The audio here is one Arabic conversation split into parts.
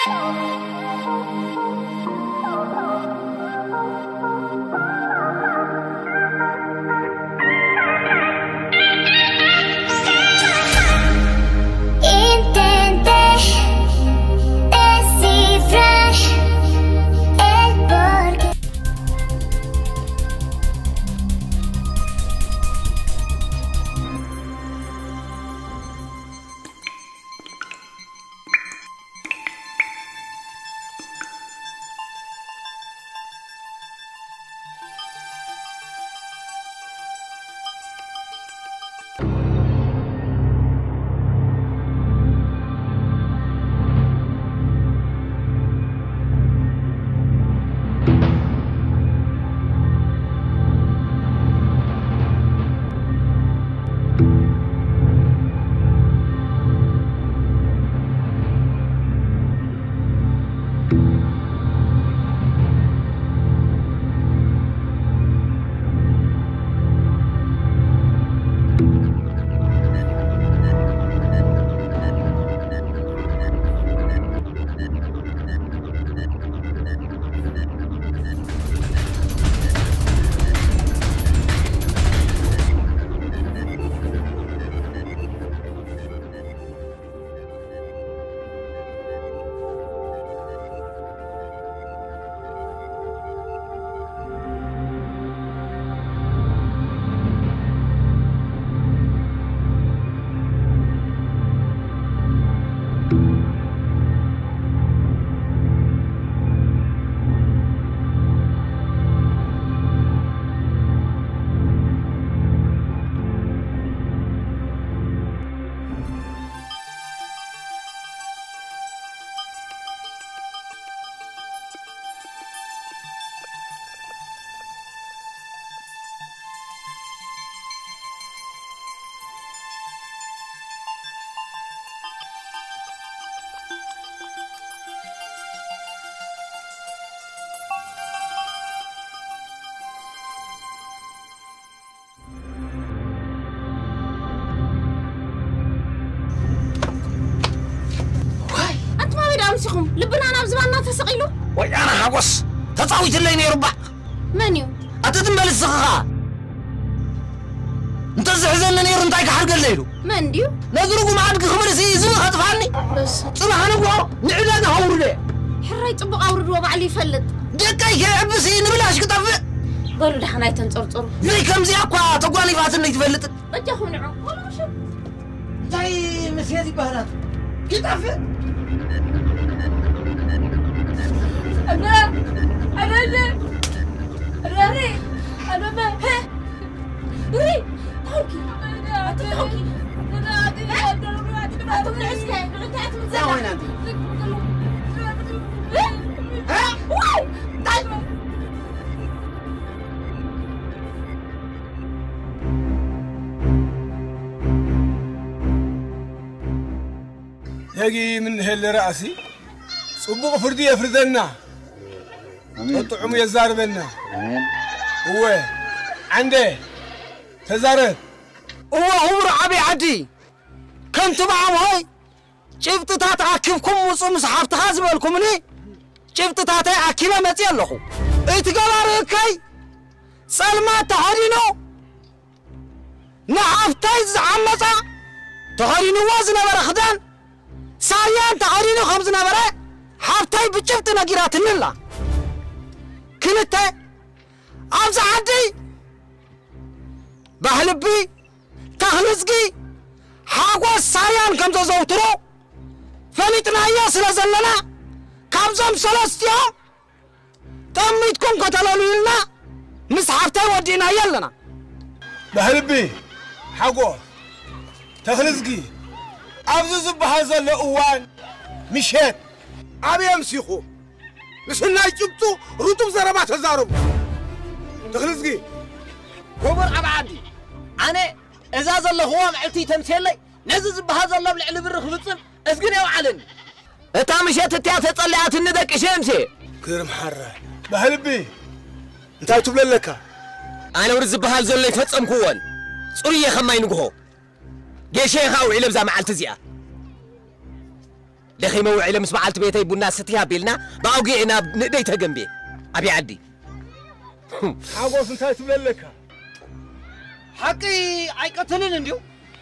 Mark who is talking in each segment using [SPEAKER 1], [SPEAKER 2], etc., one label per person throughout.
[SPEAKER 1] لبنا أنا بزماننا تسقيلو
[SPEAKER 2] وي أنا حقص تصاويت اللي يربع
[SPEAKER 1] منيو
[SPEAKER 2] أتدم بالسخاء أنت زحزن نير أنت حرق الليلو
[SPEAKER 1] منديو
[SPEAKER 2] نذركم عندك خمر سيزن خطفاني
[SPEAKER 1] بس
[SPEAKER 2] صراحة أنا بقول نعلان هورده
[SPEAKER 1] حري طبق أورد وبعلي فلت
[SPEAKER 2] دكاي يعبسي نبلاش كطف
[SPEAKER 1] قالوا دحنا يتنصرصروا
[SPEAKER 2] زي كم زي أقوى تقواني فاتن يتفلت
[SPEAKER 1] رجعهم نعم ولا مش
[SPEAKER 2] زي مسيادي بهرات كطف
[SPEAKER 1] أنا ما ها ري تحوكي تحوكي أنا أدري عسكري نغتاعت من زمان
[SPEAKER 2] وين أنت؟
[SPEAKER 1] ها واو تعال
[SPEAKER 3] يجي من هل رأسي صبغ فردي يفردنا طعم يزاربنا هو عنده تزارب
[SPEAKER 2] هو عمر عبي عدي كنت معهم هاي شفت تات عكبكم وصم صحاب تخازم لكم لي شفت تات عكبه متي لكم اتقال ركاي سلمى تهرينو نعفتي زعمصا تهرينو وزن برخدان سايان تهرينو خمس نبره حفتي بشفت نجرات لله كلته أمس عندي بحلبي تخلصقي حاجة سايان كم تزوترو فلتنا يا سلسلنا كم زم سلستيا تميتكم قتلوا لنا مسحبتي ودينا يلنا
[SPEAKER 3] بحلبي حاجة تخلصقي أبزز بهذا الأوان مشيت أبي أمسيخو مسنا يجبتو رطب زربات الزارب تخلصقي
[SPEAKER 2] كبر عبادي أنا إذا زل هو معتي تمثيلي نزز بهذا الله بالعلم بالرخبصن اسقني وعلن أنت مشيت تيات تصليات الندك شمسي
[SPEAKER 3] كرم حرة بحلبي أنت تبل لك
[SPEAKER 2] أنا ورز بهال زل يتفصم كون صوري خماي نقهو جي شيخ أو علم زي معلت زيا دخي موعي لمس معلت بيتي بنا ستيها بيلنا باوقينا نديتها جنبي ابي عدي
[SPEAKER 3] حاجوس انت تبللك
[SPEAKER 2] حقي عيقتلن انديو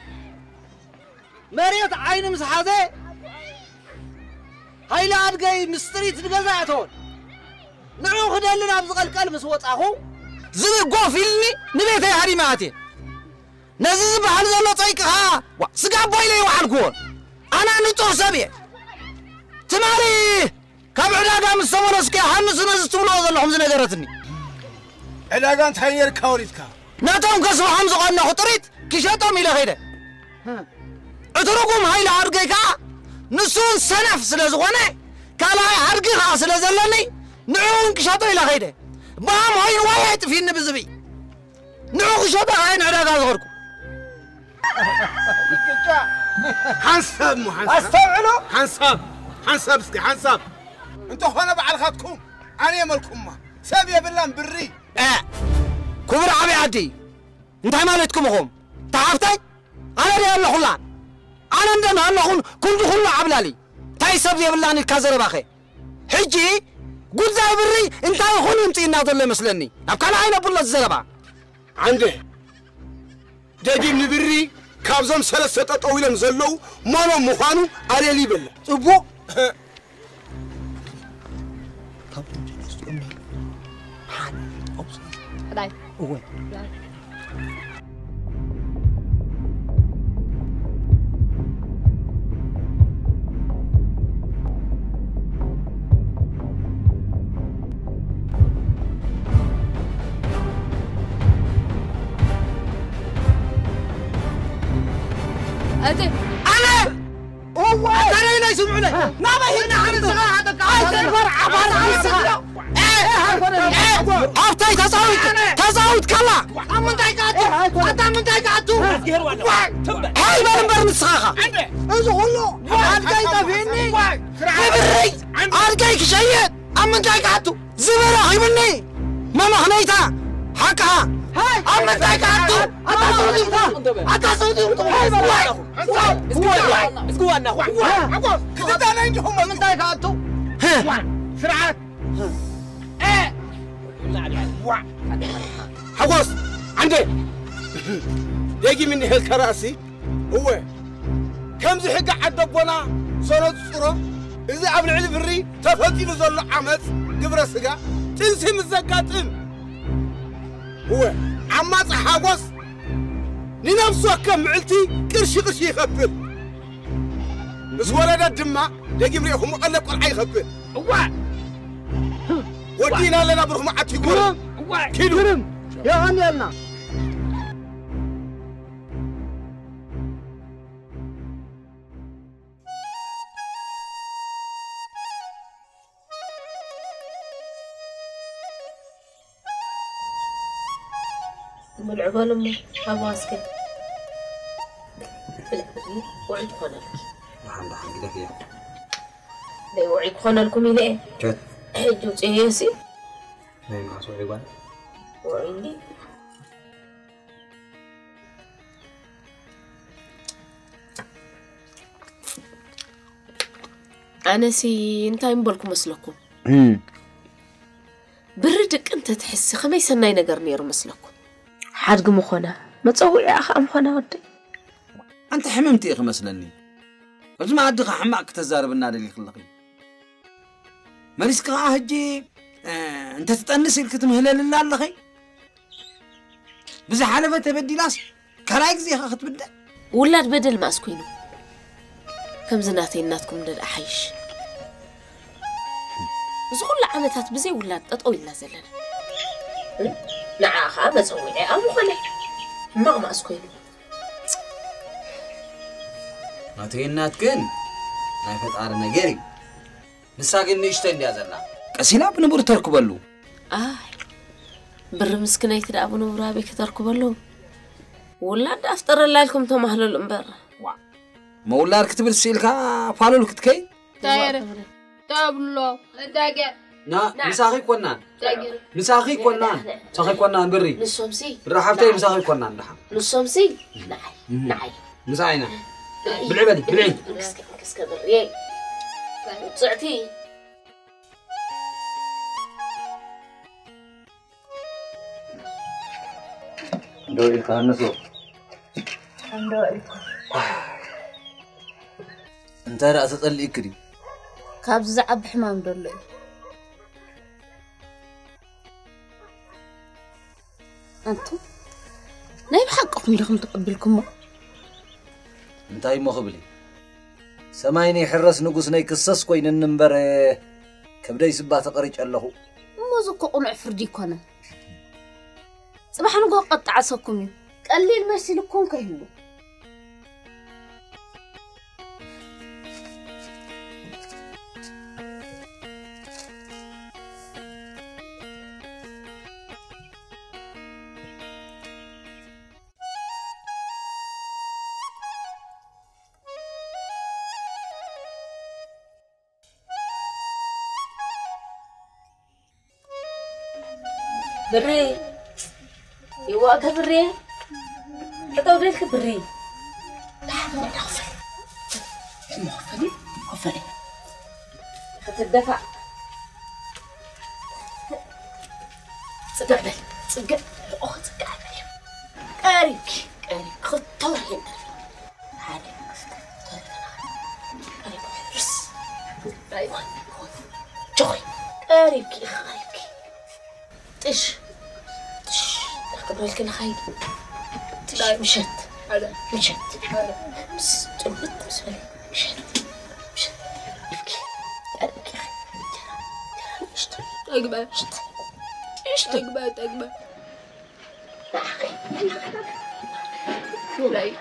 [SPEAKER 2] مريت عين مسحاده هايلا ادغي مستريت دغزاتون نعو خدلنا بزقلقل مس وصاخو زبي غوفيلني نبيتي حريماتي نزز بحال زلو طيقها سغا بويلي وحالكون انا نطور سبي تماري كابعدا مسمونسكي حنس نز تبلو زلهم زنغرتني
[SPEAKER 3] علاقان تحير كاوريتكا
[SPEAKER 2] ناتهم كسو حمزو قلنا خطريت كيشاتهم إلى غيره اتركم هاي العرقيكا نسون سنف سلازغوني كالاي عرقيكا سلازلني نعون كيشاتو إلى غيره بام هاي نوايت في النبزبي نعون كيشاتو هاي نعراقا زغركم
[SPEAKER 3] حنسب مو حنسب
[SPEAKER 2] استوعلو
[SPEAKER 3] حنسب سكي حنسب انتو هنا بعد خاتكم انا مالكم ما سابيه بالله بري
[SPEAKER 2] كبر عبي عدي انت مالتكم هم تعرفتي انا دي الله خلان انا ندم الله كنت خلا عبلالي تاي سبيه بالله اني كازر باخي حجي قول زي بري انت يخون انتينا ضل مسلني ابقى عين ابو الله الزربا
[SPEAKER 3] عندي داجي من بري كابزم سلسة طويلة مزلو مانو مخانو علي بالله
[SPEAKER 2] صبو
[SPEAKER 1] đây
[SPEAKER 2] ôi
[SPEAKER 1] أنتي
[SPEAKER 2] أنا هو أنا لا يسمعوني ما بهنا عن هذا قاعد فرع فرع أفتي تزاوت كلا أمن تايقاتو أنت من تايقاتو هاي بنبر مسخاخة إيش كله أرجعي تفيني بري أرجعي كشيء أمن تايقاتو زبرة هاي مني ما مخنيتها حقها أمن تايقاتو أتصودي هاي بالله اسكوانا هو كنت أنا عندهم أمن تايقاتو سرعات
[SPEAKER 3] حواس عندي يجي مني هالكراسي هو كم زي حق عدبونا صارت صورة إذا عبد العلي بري تفتي نزل عمد قبر سجا تنسي مزقاتن هو عمات حواس لنفسه كم علتي قرشي يخفل بس ولد الدماء يجي مني هم قلب قل يخفل هو ودينا لنا برهم عتي قرم كيلو
[SPEAKER 2] يا هم يلنا
[SPEAKER 1] من عقول أمي حواسك بالعبري وعيد خونك
[SPEAKER 2] الحمد لله
[SPEAKER 1] لا وعيد خونكم إليه
[SPEAKER 2] جد
[SPEAKER 1] حجوج إيسي
[SPEAKER 2] ما يمعصوا عقول
[SPEAKER 1] وعندي أنا سي انتاي مبالكم مسلكم بردك أنت تحس خميس الناي نقر نيرو مسلكم حرق مخونا ما تسوي يا أخي مخونا ودي
[SPEAKER 2] أنت حممتي يا أخي مسلني قبل ما عدك حماك تزارب النار اللي خلقي ماليسك هجي أنت تتأنسي لك تمهلل الله اللخي بزي حالفة تبدي لاس كرايك زي أخذت بدأ
[SPEAKER 1] ولاد بدل ما أسكينو كم زناتي إناتكم من الأحيش زغل عمتات بزي ولاد أطوي لنا زلنا نعاخا ما تسوي أمو خلي ما أسكينو
[SPEAKER 2] ما تينات كن ما يفتعر نجاري نساقن نيشتين يا زلنا كسيلا بنبور تركب له
[SPEAKER 1] بر مسكنة يتدعى بنورا بك تركب له ولاد أفتر الله لكم تمهلوا الأمبر
[SPEAKER 2] ما ولاد كتب السيلكا فالو لك تكي
[SPEAKER 1] تاير تابلو تاجر
[SPEAKER 2] نا مساقي كونان
[SPEAKER 1] تاجر
[SPEAKER 2] مساقي كونان مساقي كونان بري
[SPEAKER 1] نصومسي
[SPEAKER 2] بالرحفتي مساقي كونان لحم
[SPEAKER 1] نصومسي نعي
[SPEAKER 2] مساقينا بالعبادي بالعين
[SPEAKER 1] كسك بري صعتي
[SPEAKER 4] دوي كانسو انت رأس تصلي كري
[SPEAKER 1] كاب زعب حمام دولي انتم نايب حقكم لكم تقبلكم
[SPEAKER 4] انتاي مخبلي سمايني حرس نقص ناي كسس كوين النمبر كبدا يسبا تقريج الله
[SPEAKER 1] مزكو قنع فردي كونه صباح نقو قطع عسكم قليل مرسي لكم كيهلو بري يواك بري أتوديك بري لا خفري هتدفع صدق صدق أخت قاري قاري خد طوري هذا قاري بس أيوة جوي قاري إيش قبل كل خير مشت بس تربط مسؤولي مشت ابكي أقبل إيش أقبل علي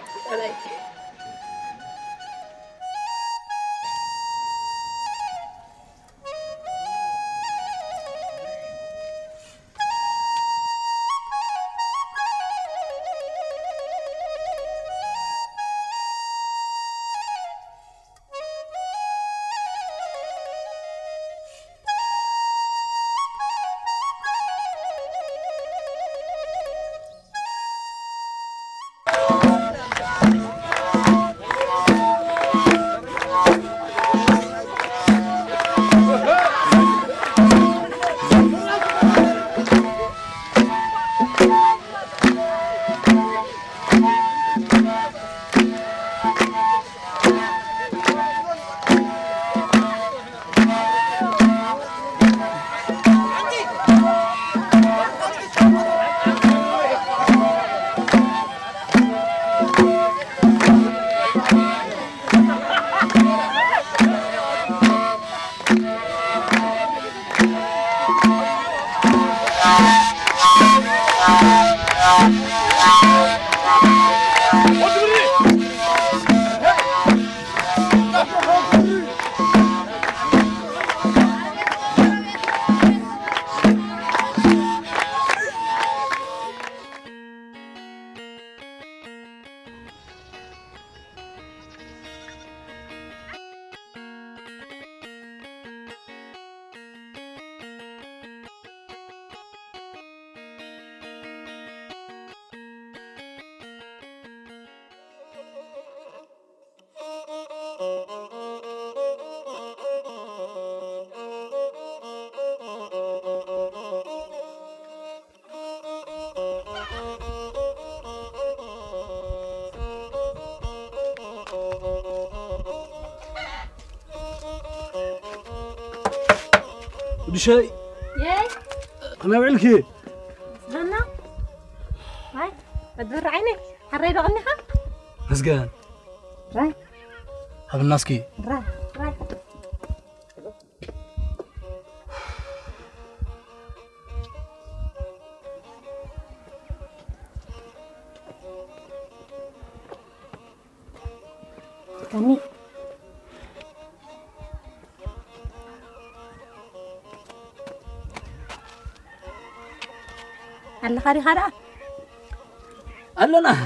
[SPEAKER 5] بشاي
[SPEAKER 6] ياي
[SPEAKER 5] أنا بعلكي
[SPEAKER 6] استنى هاي بدر عينك حريدو عنها
[SPEAKER 5] مسجان
[SPEAKER 6] راي
[SPEAKER 5] هذا الناس كي
[SPEAKER 6] راي كاني الله خاري خارا
[SPEAKER 5] ألنا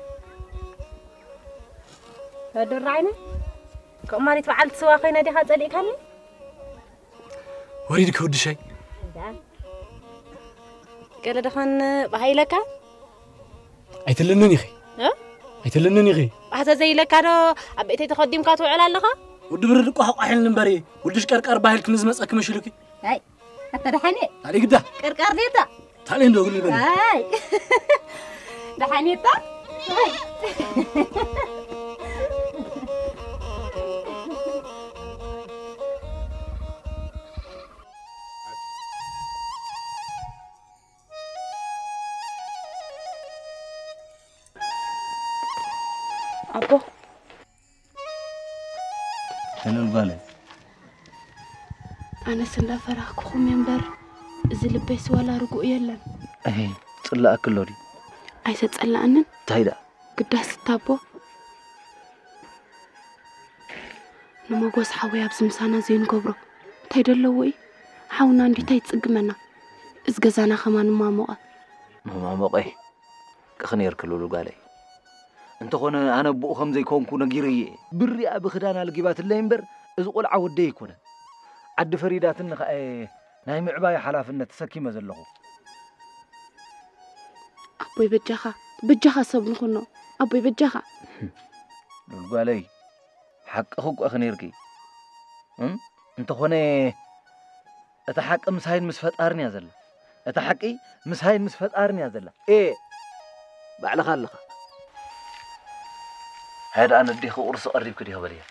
[SPEAKER 6] بدر عينك كأماني تفعلت سوا خينا دي هذا اللي كاني
[SPEAKER 5] وريدك ود شيء
[SPEAKER 6] قال دخان بهايلك
[SPEAKER 5] أيتلنني خي
[SPEAKER 6] ها
[SPEAKER 5] أيتلنني خي
[SPEAKER 6] هذا زي لك أنا أبيتي تقدم كاتو على لها
[SPEAKER 5] ودبر لك حقحين نمبري ودش كركر باهلك نزمصك مشلكي
[SPEAKER 6] هاي أتدحني
[SPEAKER 5] علي قدا
[SPEAKER 6] كركر ديتا
[SPEAKER 5] تعالي ندو قولي بني
[SPEAKER 6] هاي دحنيتا هاي أبو
[SPEAKER 4] حلو البالي
[SPEAKER 7] أنا سندا فراكم ينبر إذا لبيس ولا رجوع يلا
[SPEAKER 4] ايه صلا كلوري
[SPEAKER 7] عايزة تسألني
[SPEAKER 4] تايدا
[SPEAKER 7] قداس تابو نما جوز حوي أبز مسانا زين كبرو تايدا لوي حاونا عندي تايد سجمنا إذ جزانا خمان ما موقع
[SPEAKER 4] كخنير كلولو قالي انت خونا انا بو خم زي كونكو نغيري بري اب خدانا الجبات اللي ينبر اذ قول عود يكون عد فريداتن ناي معباي حلافنه تسكيمه زلخو
[SPEAKER 7] أبوي بجخا صبن كنو أبوي بجخا
[SPEAKER 4] قالي حق اخوك اخنيركي انت خونا اتحق مساين مسفطارني يازل اتحقي مساين مسفطارني يازل ايه بعد خلخ هذا أنا بدي قرص قريب كده هبليه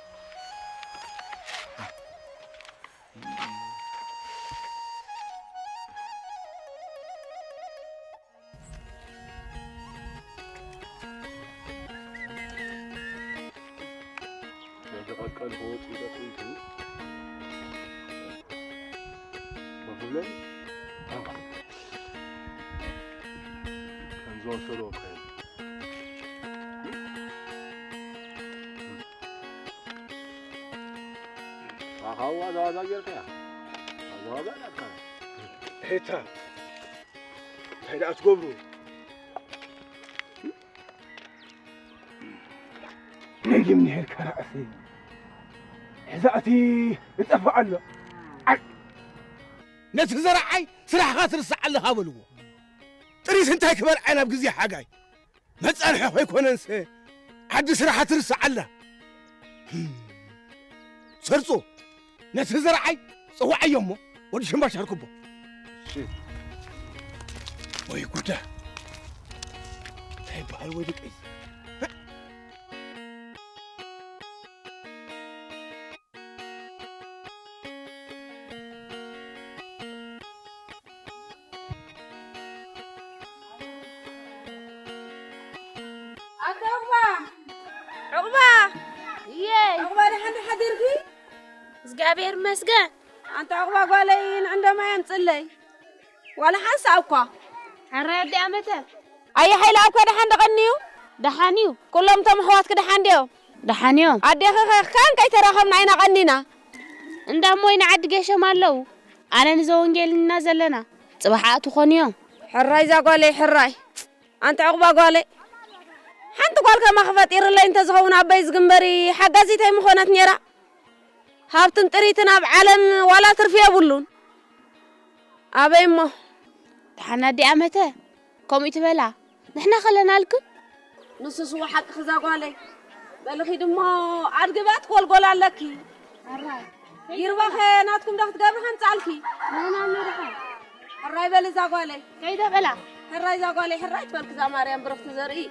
[SPEAKER 3] هيتا هيدا أتقبلوا نجي من هالكراسي حزاتي اتفعل نتزرعي سرح خاطر السعل هابلو تريس انت كبر عنا بجزي حاجاي ما تصالح يكون انسى حد سرح ترس على سرصو نتزرعي صوع يومه ودي شنبا شاركبو وي كوتا هاي بحال ويدك اي
[SPEAKER 1] عقبة
[SPEAKER 6] ياي
[SPEAKER 1] عقبة لحد حديركي زقابير مسجن
[SPEAKER 6] أنت عقبة قالين عندما ينصلي ولا حسابك
[SPEAKER 7] عرادي أمتى
[SPEAKER 6] أي حيل أبكى دحان دغنيو
[SPEAKER 7] دحانيو
[SPEAKER 6] كلهم تمحوات دحان ديو
[SPEAKER 7] دحانيو
[SPEAKER 6] عدي كان كي تراخمنا عينا غنينا
[SPEAKER 7] عندهم وين عد جيش مالو أنا نزون جيل نازلنا صباحات خونيو
[SPEAKER 6] حراي زا قالي حراي أنت عقبة قالي حنت قالك ما خفت إير اللي أنت زغون عبايز جنبري حجازي تاي مخونات نيرا هابتن تريتنا بعلم ولا ترفيا بولون أبي ما
[SPEAKER 7] دحنا دي أمتى كم يتبلع نحنا خلنا لكم
[SPEAKER 6] نص سو حق خزا قالي بلخي دمو عرقبات قول عليكي
[SPEAKER 7] الراي
[SPEAKER 6] يربخ ناتكم دخت قبل خنصالكي
[SPEAKER 7] نانا نرحل
[SPEAKER 6] الراي بل زا قالي
[SPEAKER 7] كيدا بلا
[SPEAKER 6] الراي زا قالي الراي تبارك زا مريم برفت زرقي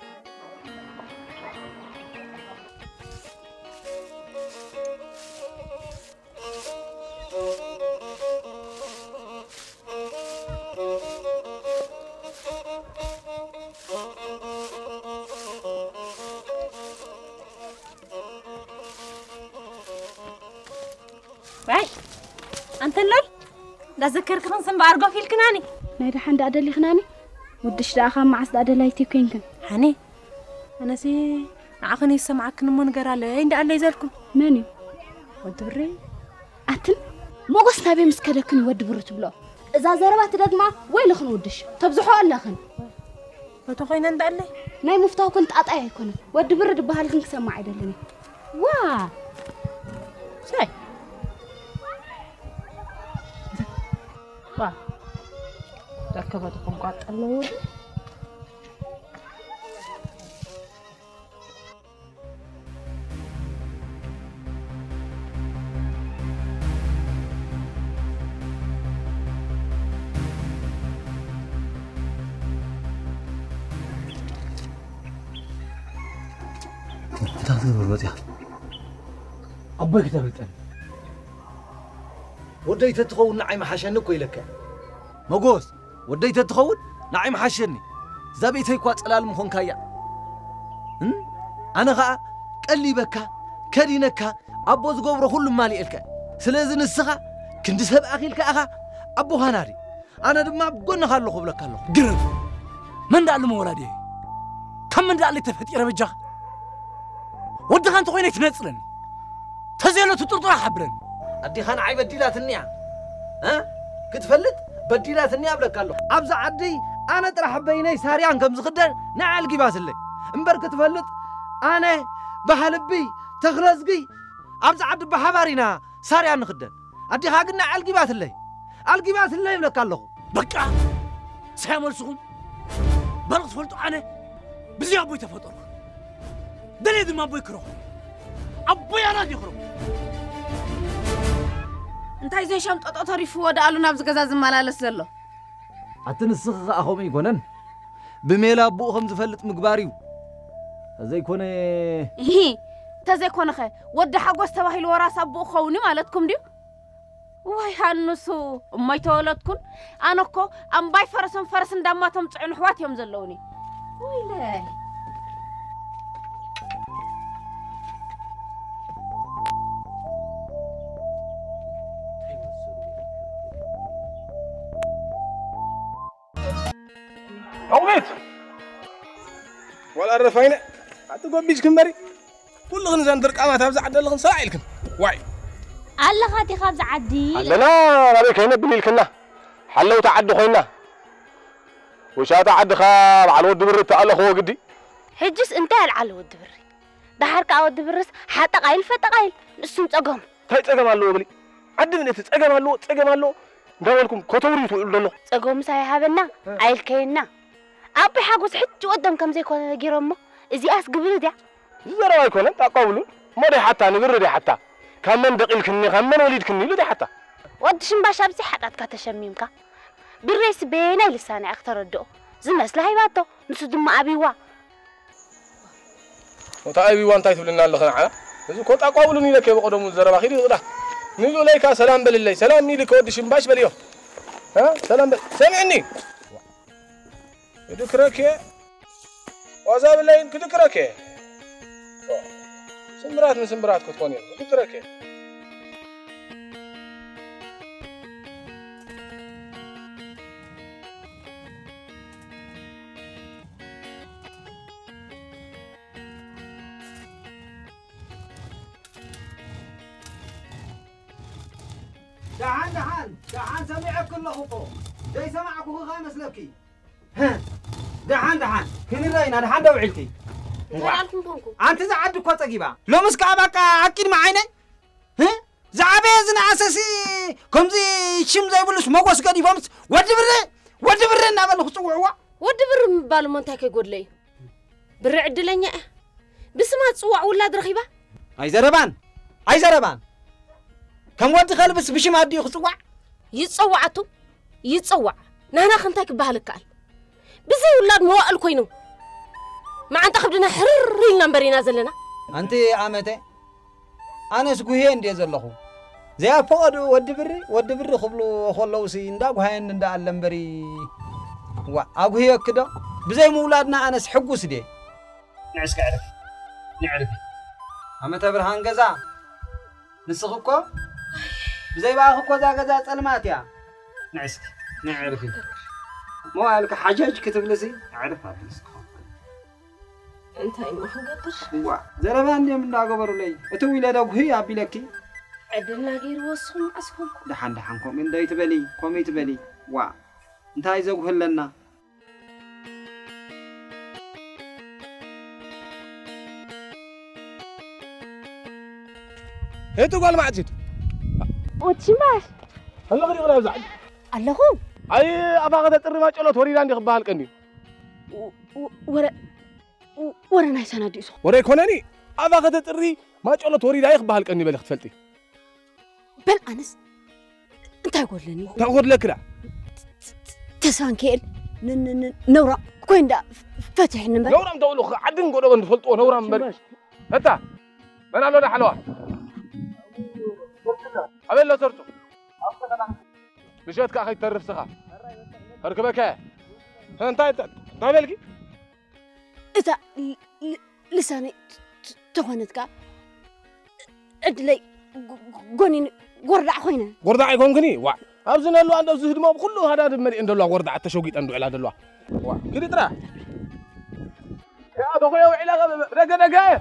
[SPEAKER 1] باي أنت اللول لا ذكرك نصن بأرجو في الكناني
[SPEAKER 7] نايدا حند أدلي خناني ودش داخل مع أصل أدلايتي كينكن
[SPEAKER 1] هني أنا سي عقني سمعك نمون قرالة عند الله يزالكم
[SPEAKER 7] ماني
[SPEAKER 1] ود بري
[SPEAKER 7] أتن موقس نبي مسكدكني ود برت بلا إذا زربت دقمة وين لخن ودش تبزحوا الله خن
[SPEAKER 1] فتوخينا عند الله
[SPEAKER 7] ناي مفتاح كنت قطعي يكون ود برد بهالكن سمع عدلني
[SPEAKER 1] وا شاي وا تركبتكم قاط الله
[SPEAKER 4] تقبل مزيان أبوي كتبتني وديت تخون نعيم حشنك ويلك مقوس وديت تخون نعيم حشني زبيتي كوات على المخون كايا أنا غا قال لي بكا كدينك أبو زغبر كل مالي إلك سلازن السخا كنت سب أخي لك أخا أبو هناري أنا دم بقولنا خلوا قبلك خلوا
[SPEAKER 5] قرب من دع المولادي كم من دع اللي تفتير بجاه ودي خان تقوينك تنصرن تزيلو تطرطر حبرن
[SPEAKER 4] أدي خان عيب بديلات النيا ها كتفلت بديلات النيا بلك خلوا أبز عدي أنا ترى حبيني ساريان كم زخدر نعالقي باسلك امبرك تفلت أنا بحلبي تخلصقي أبز عد بحبارينا ساريان نخدر أدي خاقنا عالقي باسلك عالقي باسلك بلك خلوا
[SPEAKER 5] بقى سامر سخون برغ فلتو أنا بزي أبوي تفطر دليل ما أبوي كروه أبوي أنا يخرج
[SPEAKER 6] أنت عايزين شام تعرفوا وده قالوا نبز جزاز ملالس له
[SPEAKER 4] أتنسخ أخوم يكونن بميلا أبوهم زفلت مقباريو زي كونه
[SPEAKER 6] هي تزي كونه خي وده حق واستواهي الوراس أبو خوني مالتكم ديو واي هالنسو ما يتولدكم أنا كو أم باي فرسن دماتهم تعين حوات يوم زلوني ويلي
[SPEAKER 3] عويت ولا الرفاينة أتقول بيج كمبري كل غنزان درك أما تابز عدل لغن سائلكم واعي
[SPEAKER 8] الله غادي خابز عدي
[SPEAKER 3] لا ربيك هنا بني الكنا حلو تعد خوينا وشا تعد خاب على ود بري تعال خو قدي
[SPEAKER 8] حجس انتهى على ود بري دحرك على ود برس حتى قايل فتقايل نسم تقم
[SPEAKER 3] تاي تقم الله بلي عد من تقم الله داولكم كتوري تقول له
[SPEAKER 8] تقوم ساي هابنا عيل كينا أبي حاجوس حج قدام كم زي كنا جيرمه إزي أس قبل ده
[SPEAKER 3] زرا يكون تقولوا ما ده حتى نقدر ده حتى كمان دقيل كني كمان وليد كني له ده حتى
[SPEAKER 8] ودشن باشا بزي حدات كتشميمك بالرئيس بينا لساني أكثر الدو زمس لهاي باتو نسدم أبي وا
[SPEAKER 3] وتأبي وان تايت لنا الله خنعة إذا كنت أقولني لك بقدم الزرا خير غدا نقول لك سلام بالله سلام ني لك ودشن باش باليوم ها سلام سمعني يذكرك وعذاب الله إنك تذكرك سمرات من سمرات كتكون يذكرك
[SPEAKER 2] دعان سمعك كل خطو زي سمعك وغاي مسلكي ها دعان كني راينا دعان دوعلكي أنت زعد كوتا جيبا لو مسك أباك أكيد معينه ها زعبي زنا أساسي كم زي شم زي بلوش مقوس كدي فهمت ودي بري نابل خطوة
[SPEAKER 6] ودي بر بالو منتاك يقول لي بر عدلني بس ما تصوع ولا درخيبه
[SPEAKER 2] أي زربان كم ودي خلبس بشي ما أدي خطوة
[SPEAKER 6] يتصوع نحن خنتاك بهالك قال بزي ولاد موائل كوينو ما أنت خبرنا حرر نمبري نازل لنا
[SPEAKER 2] أنت عمتي أنا سكوهي عندي زلخو زي فقد ودي بري خلو سين دا وهاي ندا اللمبري وأقوهي كده بزي مولادنا أنا سحقوس دي نعرف عمتي برهان جزا نسخكو بزي باخكو ذا سلمات يا نعرف مو قالك حجاج كتب لسي عرفها نسخو
[SPEAKER 6] أنت إما خنقبر
[SPEAKER 2] وا زربان دي من داغبر لي اتوي لا دغ هي ابيلكي
[SPEAKER 6] عدلنا غير وصهم اسهم
[SPEAKER 2] دحان من دايت بلي كوميت بلي وا انت عايزو هلنا
[SPEAKER 3] هيتو قال ما عجيت
[SPEAKER 8] وتشماش
[SPEAKER 3] هلا غير ولا زعل
[SPEAKER 8] اللهم
[SPEAKER 3] اي ابا غدا طري ما چلوت وريدا اندي خبال قني
[SPEAKER 8] ورا ناي سناديسو
[SPEAKER 3] وري كونني ابا غدا طري ما چلوت وريدا يخبال قني بلخ تفلتي
[SPEAKER 8] بل انس انت يقولني
[SPEAKER 3] تقول لك لا
[SPEAKER 8] تسانكيل نورا كوين دا فتح نمبر
[SPEAKER 3] نورا مدولو عدن قدو بنفلطو نورا مبر
[SPEAKER 9] هتا من عملوا ده حلوة عمل له صرته مشيت كأخي ترف سخا هركبك انت مالكي
[SPEAKER 6] إذا لساني تهونتك أدلي قوني قردع خوينا
[SPEAKER 9] قردع يكون كني وا أبزنا له عنده زهد ما بكله هذا المري عنده الله قردع التشوقيت عنده على هذا الله وا كده ترى يا أخويا وعلاقة رجع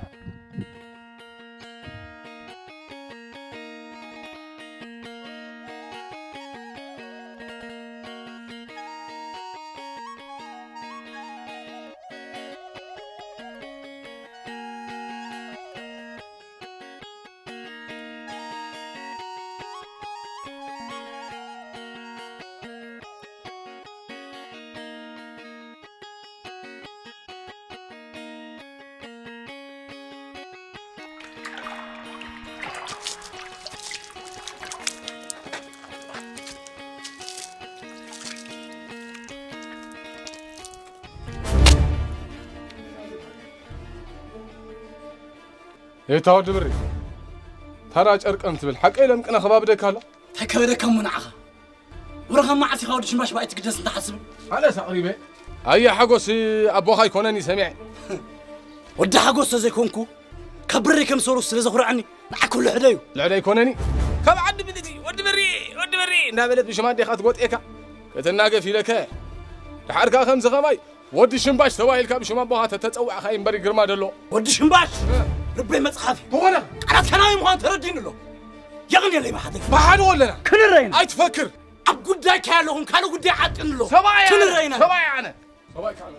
[SPEAKER 9] إيه تاود بري ترى أرك أنت بالحق إيه لمكن أخبار بدك هلا
[SPEAKER 5] تكبر كم منعها ورغم ما عسي خاودش باش بقيت تقدس أنت حسب
[SPEAKER 9] على سقريبة أي حقوس أبوها يكونني سمع
[SPEAKER 5] ودي حقوس زي كونكو كبري كم صورو سلزة خور عني مع كل حدايو
[SPEAKER 9] العدا يكونني خب عد بدتي ود بري نابلت بشمال دي خاط قوت إيكا كتناقة في لك الحركة خمسة خماي ودي شنباش سواي الكاب شمال بوها تتسوع خايم بري قرما دلو
[SPEAKER 5] ودي شنباش ربي مصحفي
[SPEAKER 9] هو أنا
[SPEAKER 5] كناي مهان تردين له يغني لي
[SPEAKER 9] ما حد ولا
[SPEAKER 5] كن الرين
[SPEAKER 9] أي تفكر
[SPEAKER 5] أب قداي كالهم كانوا قداي عطن له
[SPEAKER 9] سواي
[SPEAKER 5] كن الرين
[SPEAKER 9] سواي أنا سواي كان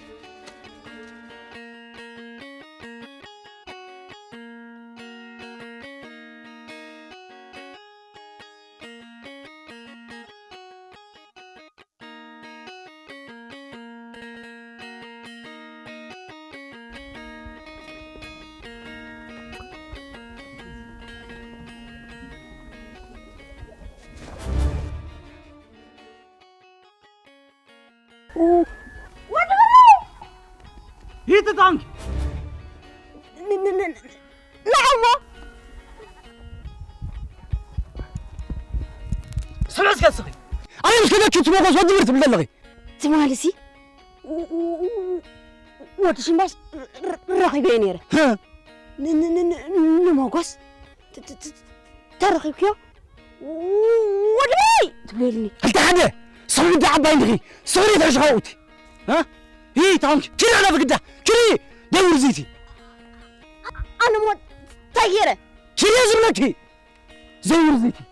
[SPEAKER 5] تانك
[SPEAKER 6] نعم
[SPEAKER 5] سمعت كاسخي
[SPEAKER 2] أنا مش كذا كنت موقف ودي مرت بالله
[SPEAKER 6] تمالسي ودشن باش رخي بينيره
[SPEAKER 2] ها
[SPEAKER 6] نموقف ترخي كيو ودي تبلني
[SPEAKER 2] هل تحدى صوت دعم بينغي صوري تعيش غوتي ها هي تانك كذا أنا بقدر كذي دور زيتي
[SPEAKER 6] أنا مو تغيره
[SPEAKER 2] كذي زملتي زور زيتي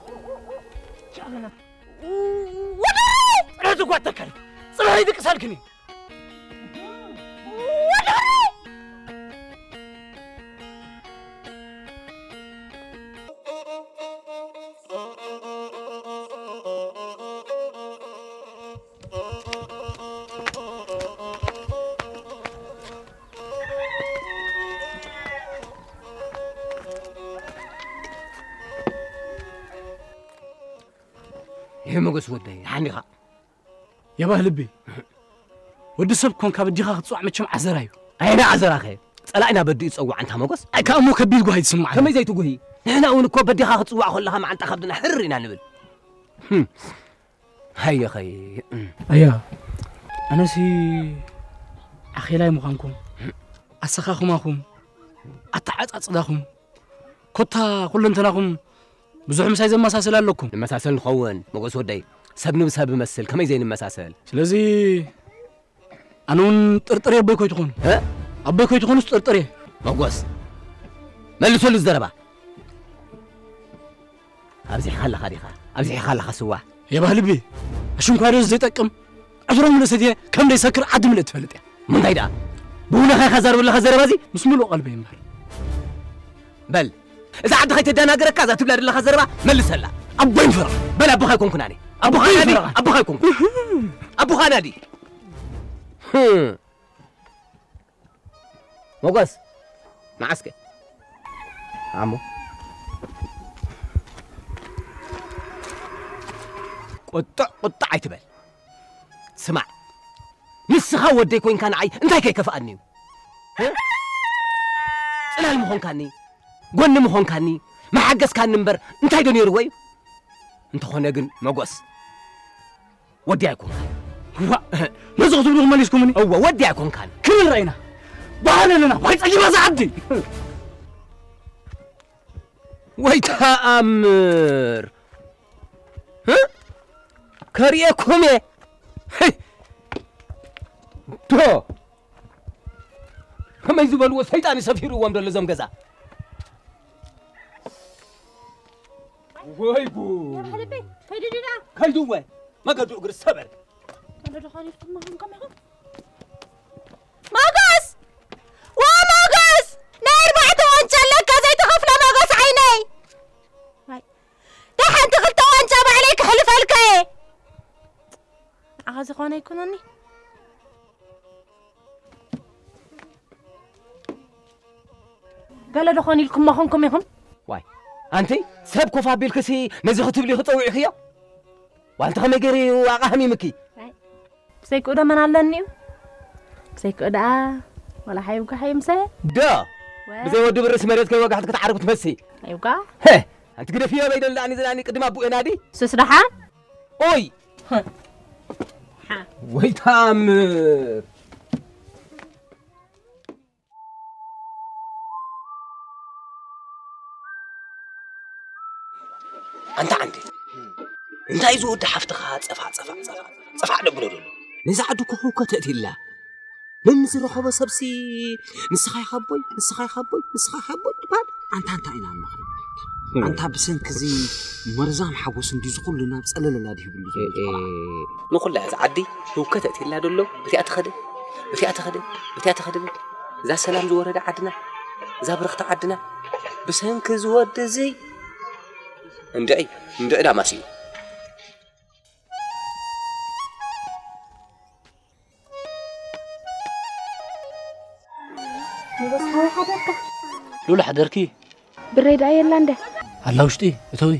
[SPEAKER 5] ودي لا تقعد تكلم صراحة يدك سالكني
[SPEAKER 2] يا مقص ودي حنيخا
[SPEAKER 5] يا بهلبي ودي سب كون كابديخا تصوع متشم عزرايو
[SPEAKER 2] أنا عزرا خير طلعنا بدي تصوع أنت مقص
[SPEAKER 5] أي كأمو كبير قهي تسمع
[SPEAKER 2] كم زي تقولي نحن أونكو بديخا تصوع كلها مع أنت خبرنا حرنا نبل هيا خي
[SPEAKER 5] أيا أنا سي أخي لا يمكنكم أسخاكم أخم أتعت أصدقكم كتا كل انتناكم بزح مسايز مساسل لكم
[SPEAKER 2] المساسل نخون مقص ودي سبني بسبب مسل كم زين المساسل
[SPEAKER 5] سلازي أنون ترطري أبوي كوي تكون
[SPEAKER 2] ها
[SPEAKER 5] أبوي كوي تكون ترطري
[SPEAKER 2] مقص ملسوا الزربة أبزي خلا خاريخا أبزي خلا خسوا
[SPEAKER 5] يا بهلبي أشون كاريز زي تكم عشرة من السدية كم لي سكر عدم اللي تفلت
[SPEAKER 2] من هيدا بونا خي خزر ولا خزر بازي
[SPEAKER 5] بسم الله قلبي يمهر
[SPEAKER 2] بل إذا عاد خيت دانا غير كذا تبلا الله خزر با ملس هلا
[SPEAKER 5] أبوي فرق
[SPEAKER 2] بل أبو خايكم كناني أبو خانادي أبو خايكم أبو خانادي مقص معسكر عمو قطع عيتبل سمع نسخة ودي كوين كان عاي انت كي كفأني
[SPEAKER 5] ጽላል መሆንካኒ ጎን መሆንካኒ ማሐገስካኒ እምበር እንታይ ዶ ነይሩ ወይ እንተኾነ ግን መጎስ ወዲ ኣይኮንካን نزغ تبلغ ماليسكم مني هو ودي أكون كان كل رأينا بعلنا وايد أجيب أزعدي وايد أمر ها كريكم إيه تو هم يزبلوا سيطاني سفيروا وامدر لزم جزا وايبو
[SPEAKER 8] يا حلبي هيدي دينا
[SPEAKER 5] كيدوه ما قدروا أقر السبر
[SPEAKER 8] أنا دخاني في معهم كم يوم ماغوس وماغوس نير بعد وانشلك زي تغفل ماغوس عيني دحين تغلط وانجاب عليك حلف الكي عايز اخواني يكونني قال دخاني لكم معهم كم يوم
[SPEAKER 5] واي أنتي سب كوفا بالكسي نزخت بلي خطوي خيا وانت خمي جري وعقامي مكي
[SPEAKER 8] بسيك أدا من علني بسيك أدا ولا حيوقع حيمسه
[SPEAKER 5] دا بزي ودي برس مريت كي وقعت كتعرف تمسي
[SPEAKER 8] حيوقع
[SPEAKER 5] هه أنت كده فيها بيدل لاني زلاني قدم أبو نادي
[SPEAKER 8] سسرحة
[SPEAKER 5] أوي ويتامر أنت عندي أنت عايز ودي حفتخات صفع دبلو نزعدك هو كتأتي الله من زر خبر سبسي نسخي خبوي بعد أنت أين عم أنت بسن كذي مرزام حوس ندي زقول لنا بس ألا لا دي بقول نقول له عدي هو كتأتي الله دلو بتي أتخدم ذا سلام زورد عدنا ذا برخت عدنا بسن كزود زي ندعي لا ماشي لولا حدركي
[SPEAKER 7] بريد ايرلندا
[SPEAKER 5] الله وشتي توي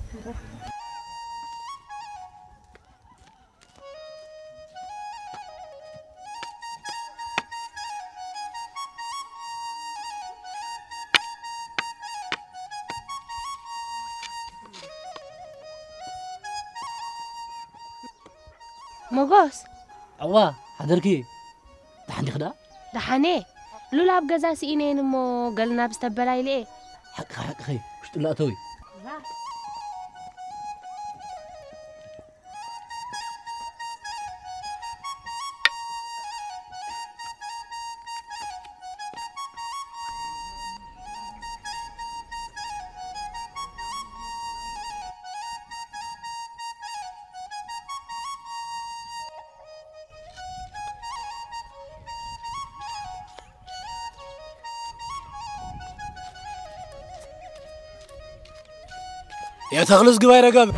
[SPEAKER 8] موغوس
[SPEAKER 5] أوا حدركي دحني خدا
[SPEAKER 8] دحني لولا بجزا سينين مو قالنا بستبلاي ليه
[SPEAKER 5] حق خي وش تلا توي يا تخلص قباي رقاب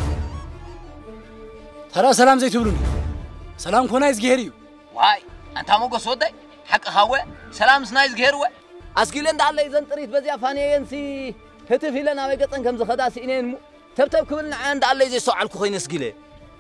[SPEAKER 5] ترى سلام زي تبلوني سلام كونايز جهريو
[SPEAKER 4] واي أنت موجو صدق حق هوا سلام سنايز جهروا أسكيلن دعلا إذا تريد بزي أفاني ينسي هتفي لنا ويقطن كم زخدا سينين مو تبتب كلنا عند دعلا إذا سوء على كوخين سكيله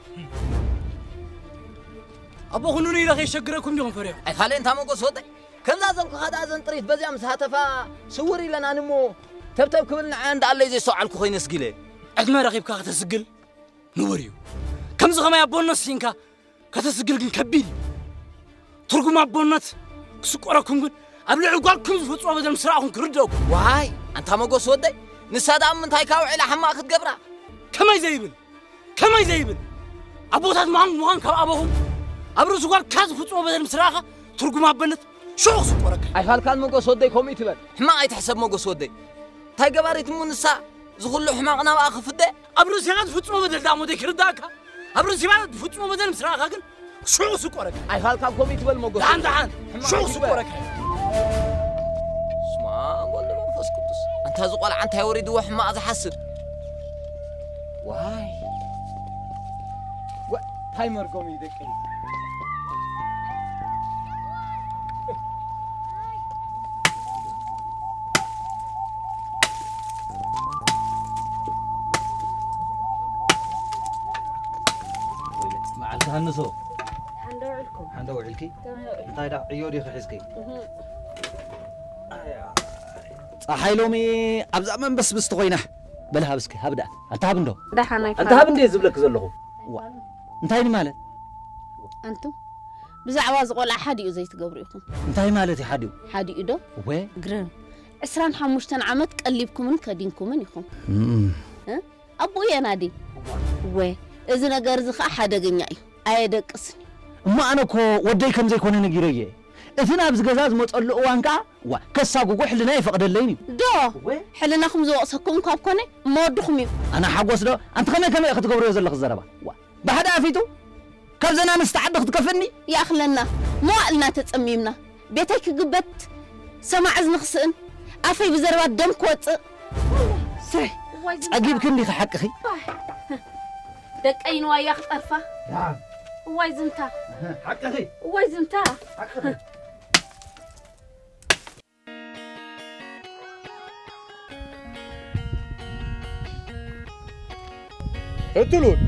[SPEAKER 5] أبو خنوني لغي شجركم يوم فريق
[SPEAKER 4] أي خالي أنت موجو صدق كم لازم كهذا إذا تريد بزي أمس هتفا صوري لنا نمو تبتب كلنا عند دعلا إذا سوء على كوخين سكيله
[SPEAKER 5] عندما رغيب كاتسجل نوريو كم زغما يابونس سينكا كاتسجل كن كبير ترجم يابونت سكوركم كن أبلع قالكم فتصوا بدل مسرعهم كردوا
[SPEAKER 4] واي أنت موجو صدق نسادا من تايكاو على حما أخذ قبرة
[SPEAKER 5] كما يزيبل أبوتات مان كأبوهم أبرز قال كاز فتصوا بدل مسرعها ترجم يابونت شو سكورك
[SPEAKER 4] أي حال كان موجو صدق كوميتي بل ما يتحسب موجو صدق تاي قباريت مو نسا زغلو حماقنا واخف ده
[SPEAKER 5] أبرز يغاد فتصوا بدل دامو ديك رداك أبرز يغاد فتصوا بدل مسرعها كن شو سكورك
[SPEAKER 4] أي حال كان كوميتي بل موجو
[SPEAKER 5] دعان شو سكورك
[SPEAKER 4] اسمع قول له منفس قدس أنت هزقال عن توريد وحما أذا حسب واي
[SPEAKER 5] تايمر كوميديك معلك هنسو حندوعلكي انت دا عيودي خحسكي
[SPEAKER 2] حيلومي أبزع من بس تغينا بلها بسك هبدأ أنت هبندو
[SPEAKER 6] دحنا
[SPEAKER 2] أنت هبندي زبلك زلخو انتهي مالت
[SPEAKER 6] أنتم بزعوا زقول أحد يزيت قبريكم
[SPEAKER 2] انتهي مالتي حدي
[SPEAKER 6] إدو
[SPEAKER 2] وين
[SPEAKER 6] جرين إسران حمشتن عمت قلبكم من كدينكم من يخم ها أبوي نادي وين إذا نجرز أحد جنياي أيدك اسني
[SPEAKER 2] ما أنا كو وديكم زي كوني نجيريه إثنا بزجاز متقول وانكا وكساقو حلنا يفقد الليني
[SPEAKER 6] دو حلنا خم زوقسكم كابكوني ما دخمي
[SPEAKER 2] أنا حقوس دو أنت كم أخذ قبري زلخ الزربة بحد عفيتو كم زنا مستعد أخذ كفني
[SPEAKER 6] يا أخلنا مو قلنا تتأميمنا بيتك جبت سمع إذن خسن أفي بزربات دم كوت سي
[SPEAKER 2] أجيب كني حق أخي
[SPEAKER 6] دك أين ويا طرفة
[SPEAKER 2] نعم
[SPEAKER 6] واي زنتا
[SPEAKER 2] حق أخي
[SPEAKER 6] واي زنتا
[SPEAKER 2] حق أخي
[SPEAKER 9] قلتلون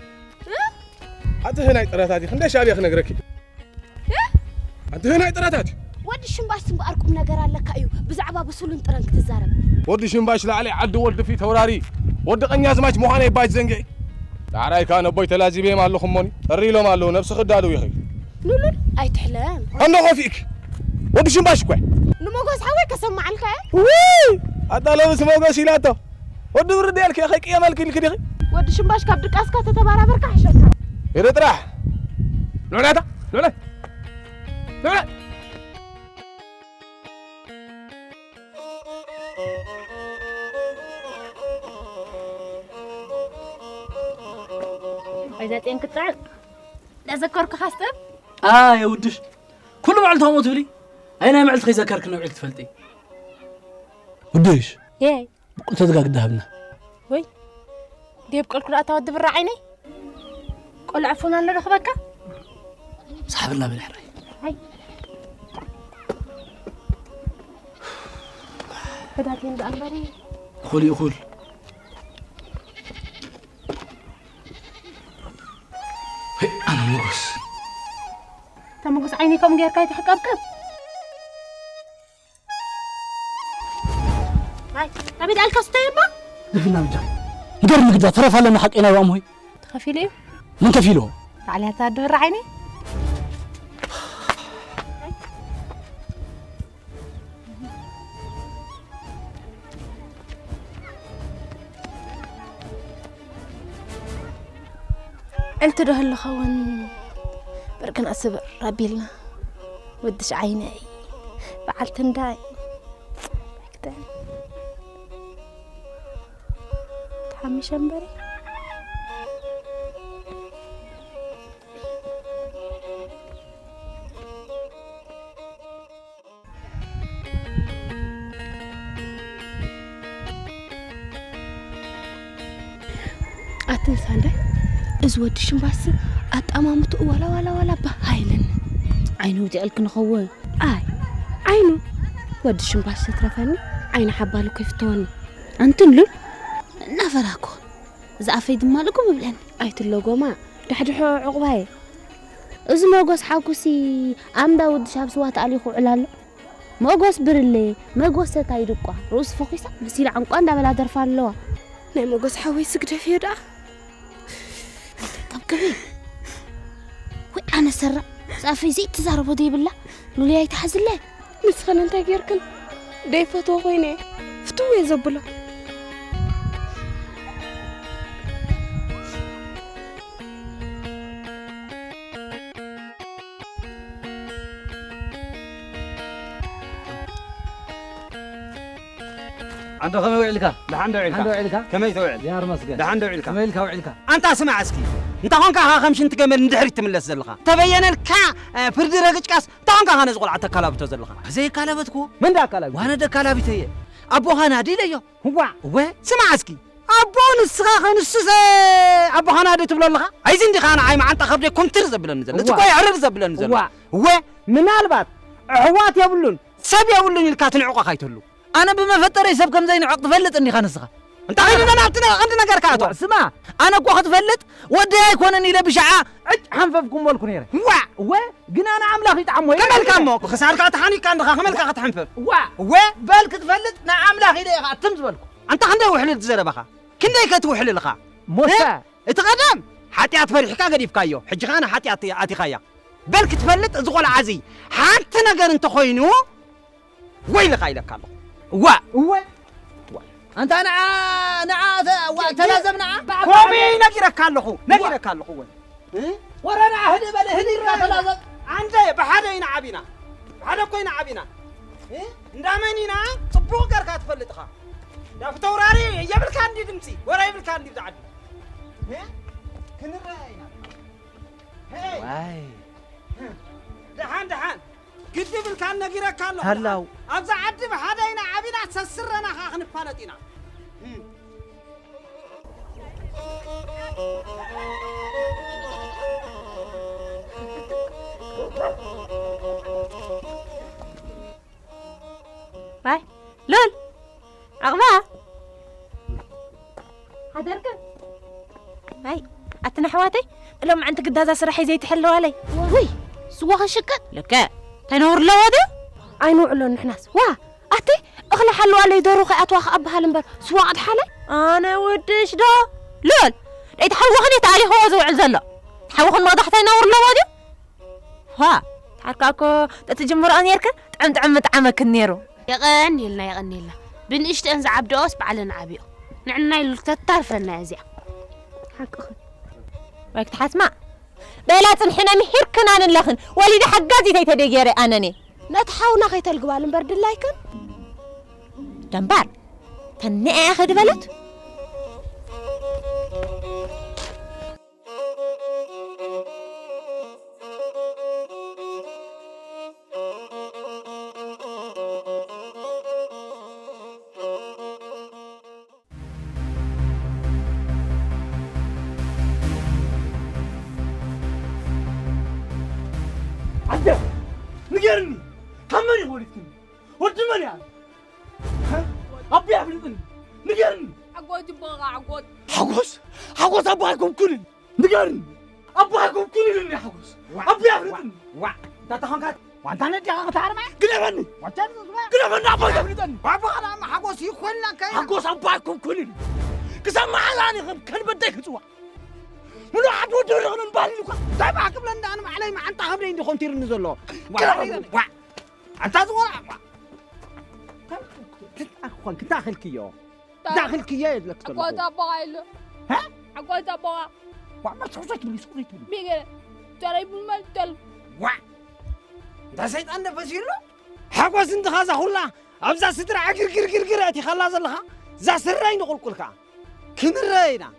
[SPEAKER 9] أنت هنا تراتاتي خندش أبي أخنق ركي أنت هنا تراتاتي
[SPEAKER 8] ودي شنباش تنبأركم نجار لك أيو بزعبا بسولن ترانك تزارب
[SPEAKER 9] ودي شنباش لا علي عد ولد في توراري ودي قنياز ماش مهاني باج زنجي دعراي كان أبوي تلازي بيه مالو خموني الريلو مالو نفس خدادو يخي
[SPEAKER 8] نولن أي تحلم
[SPEAKER 9] أنا خوفيك ودي شنباش كوي
[SPEAKER 8] نموجوز حوي كسمع لك
[SPEAKER 9] وي هذا لو اسمه قاسي لاتو ودي ورد يالك يا أخي كيا مالك اللي كده
[SPEAKER 8] ودي شنباش كابدك أسكت تتبارا بركة عشان
[SPEAKER 9] يرد راح لولا هذا لولا
[SPEAKER 8] إذا تنقطع أذكرك خاصة
[SPEAKER 10] يا ودش كل ما عملت هموت لي أنا ما عملت خي ذكرك إنه عملت فلتي ودش
[SPEAKER 8] ياي
[SPEAKER 10] قلت دقاق ذهبنا
[SPEAKER 8] وي ديب كل أتود بالرعيني قل عفونا اللي رخبك
[SPEAKER 10] صاحب الله بالحري
[SPEAKER 8] هاي بدأتين بأنبري
[SPEAKER 10] خولي خول أنا مقص
[SPEAKER 8] تمقص عيني كم غير كاي تحكمكم هاي تبي دالك استيبا
[SPEAKER 10] دفنا مجا ندير نقدر ترى فعلا حقنا يا أمي
[SPEAKER 8] تخافي ليه
[SPEAKER 10] من كفيله
[SPEAKER 8] عليها تدور عيني قلت له اللي خون بركن أصبر ربيلنا ودش عيني بعلت نداي بكتان تحمي شنبري أتنسى ده إزود شنباس أتأمامته ولا بهايلن عينه تقلك نخوه عينه ود شنباس ترفني عين حباله كيف توني أنتن لو نفراكو زعفي دمالكم بلن أيت اللوجو ما دحدحو عقباي إذا موجوس حاكوسي أمدا ود شاب سوات عليكو علالو موجوس برلي موجوس تايدقوا روس فوقيسا بسيل عنقو أندا بلا درفان لوا ناي موجوس حاوي سكده في يدا طب كبير وي أنا سرّ زعفي زي تزاربو دي بالله لولي يتحزن له مسخن أنت غيركن داي فتو خويني فتو يزبله
[SPEAKER 2] عنده كم يوعلك؟
[SPEAKER 3] لحن
[SPEAKER 2] وعلك؟
[SPEAKER 3] كم يتوعل؟
[SPEAKER 2] يا رمسك
[SPEAKER 3] لحن وعلك
[SPEAKER 2] كم وعلك؟
[SPEAKER 3] أنت اسمع اسكي أنت هون كها خمس أنت كمان ندحري تملس زلخا تبين الكا فردي رجع كاس تهون كها نزقل على كلابته زلخا زي كلابتكو
[SPEAKER 2] من ده كلاب؟
[SPEAKER 3] وأنا ده كلابتي أبو هنادي ليه هو سمع اسكي أبو نسخة نسخة أبو هنادي تبلا لها عايزين دي خانة عايم عنتا خبري كم ترز بلا نزل تقوي عرب زبلا نزل هو من البات عوات يبلون سب يبلون الكاتن عقا خيتلو أنا بما فترة يسب كم زين عقد فلت إني خانسخة
[SPEAKER 2] انت عندنا عندنا قركاتو
[SPEAKER 4] اسمع انا كو خدفلت ودي يكونني لبشعه حنففكم مالكم نيره وا قنا انا عملاخي طعمو
[SPEAKER 2] كمل كامو خسارك تحاني كان خمل كا تحنفف وا بالك تفلت نا عملاخي دي تمزبلكم انت عندي وحل تزربخا كندي كتوحل لخا
[SPEAKER 4] موسى
[SPEAKER 2] اتقدم حتيات فرحكا غديفكايو حجي خانا حتيات اتيخايا بالك تفلت زغول عزي حتى نجر انت خوينو وين خايلك الله وا انت انا تلازمنا قومي نجرك كالخو ورانا هدي بلا تلازم عندي بحدينا عبينا بحدا كوينا عبينا ندامنينا صبو غيرك تفلتخا يا فتوراري يبل كاندي دمسي ورا يبل كاندي تعدي كنراينا واي دحان قد بالكان نجرك كالخو
[SPEAKER 4] هلاو
[SPEAKER 2] ابزا عدي بحدينا عبينا تسسرنا خاخن فالتينا
[SPEAKER 6] باي لول عقبة حضرك باي أتنا حواتي لو أنت قد هذا سرحي زي تحلوا علي
[SPEAKER 8] وي سواها شكت
[SPEAKER 6] لك تنور لوادي
[SPEAKER 8] أي نوع لون نحناس وا أتي أغلى حلوا علي دورو أتواخ أبها لمبر سواء حالي
[SPEAKER 6] أنا ودش دا لول إذا حوخني تعالي هو زوع الزلة حوخن ما ضحتي نور لوادي ها حركاكو تتجمر أن يركن تعمت عمك النيرو
[SPEAKER 8] يغني لنا بنشت أنز عبدوس بعلن عبيو نعنا يلتتعرفنا زيا
[SPEAKER 6] حق أخن وقت حاسمع بلات الحنا مهير كنان اللخن وليد حقاتي تيتديجيري أناني
[SPEAKER 8] نتحاونا خيت القبال برد اللايكن
[SPEAKER 6] دنبار تنقى أخذ بلت
[SPEAKER 10] نقرني كمني ولدتني ودمني يعني أبي أبلغني نقرني
[SPEAKER 6] عقود بغا عقود
[SPEAKER 10] حقوس أباكم كلن نقرني أباكم كلن يا حقوس أبي أبلغني
[SPEAKER 2] تاتخانك وانت ندي خاطر تعرف
[SPEAKER 10] قلبني قلبني أباك أبلغني
[SPEAKER 2] بابا انا حقوس يخول لك
[SPEAKER 10] حقوس أباكم كلن كسمع علاني كان بدك تسوى من واحد ودور من بالي لك
[SPEAKER 2] طيب عقب لنا انا علي ما انت خبري عندي خنتير نزلو انت زغور اخوان داخل كيو داخل كيو لك
[SPEAKER 6] عقود أبغى
[SPEAKER 2] ها
[SPEAKER 6] عقود أبغى
[SPEAKER 2] ما تحوسك من سوري
[SPEAKER 6] ميجي ترى بالمال تل
[SPEAKER 2] ده سيد أنا فسيرو حقوس انت خازا خلا ابزا ستر عقر اتي خلاص لها زا سراي نقول كلكا كن راينا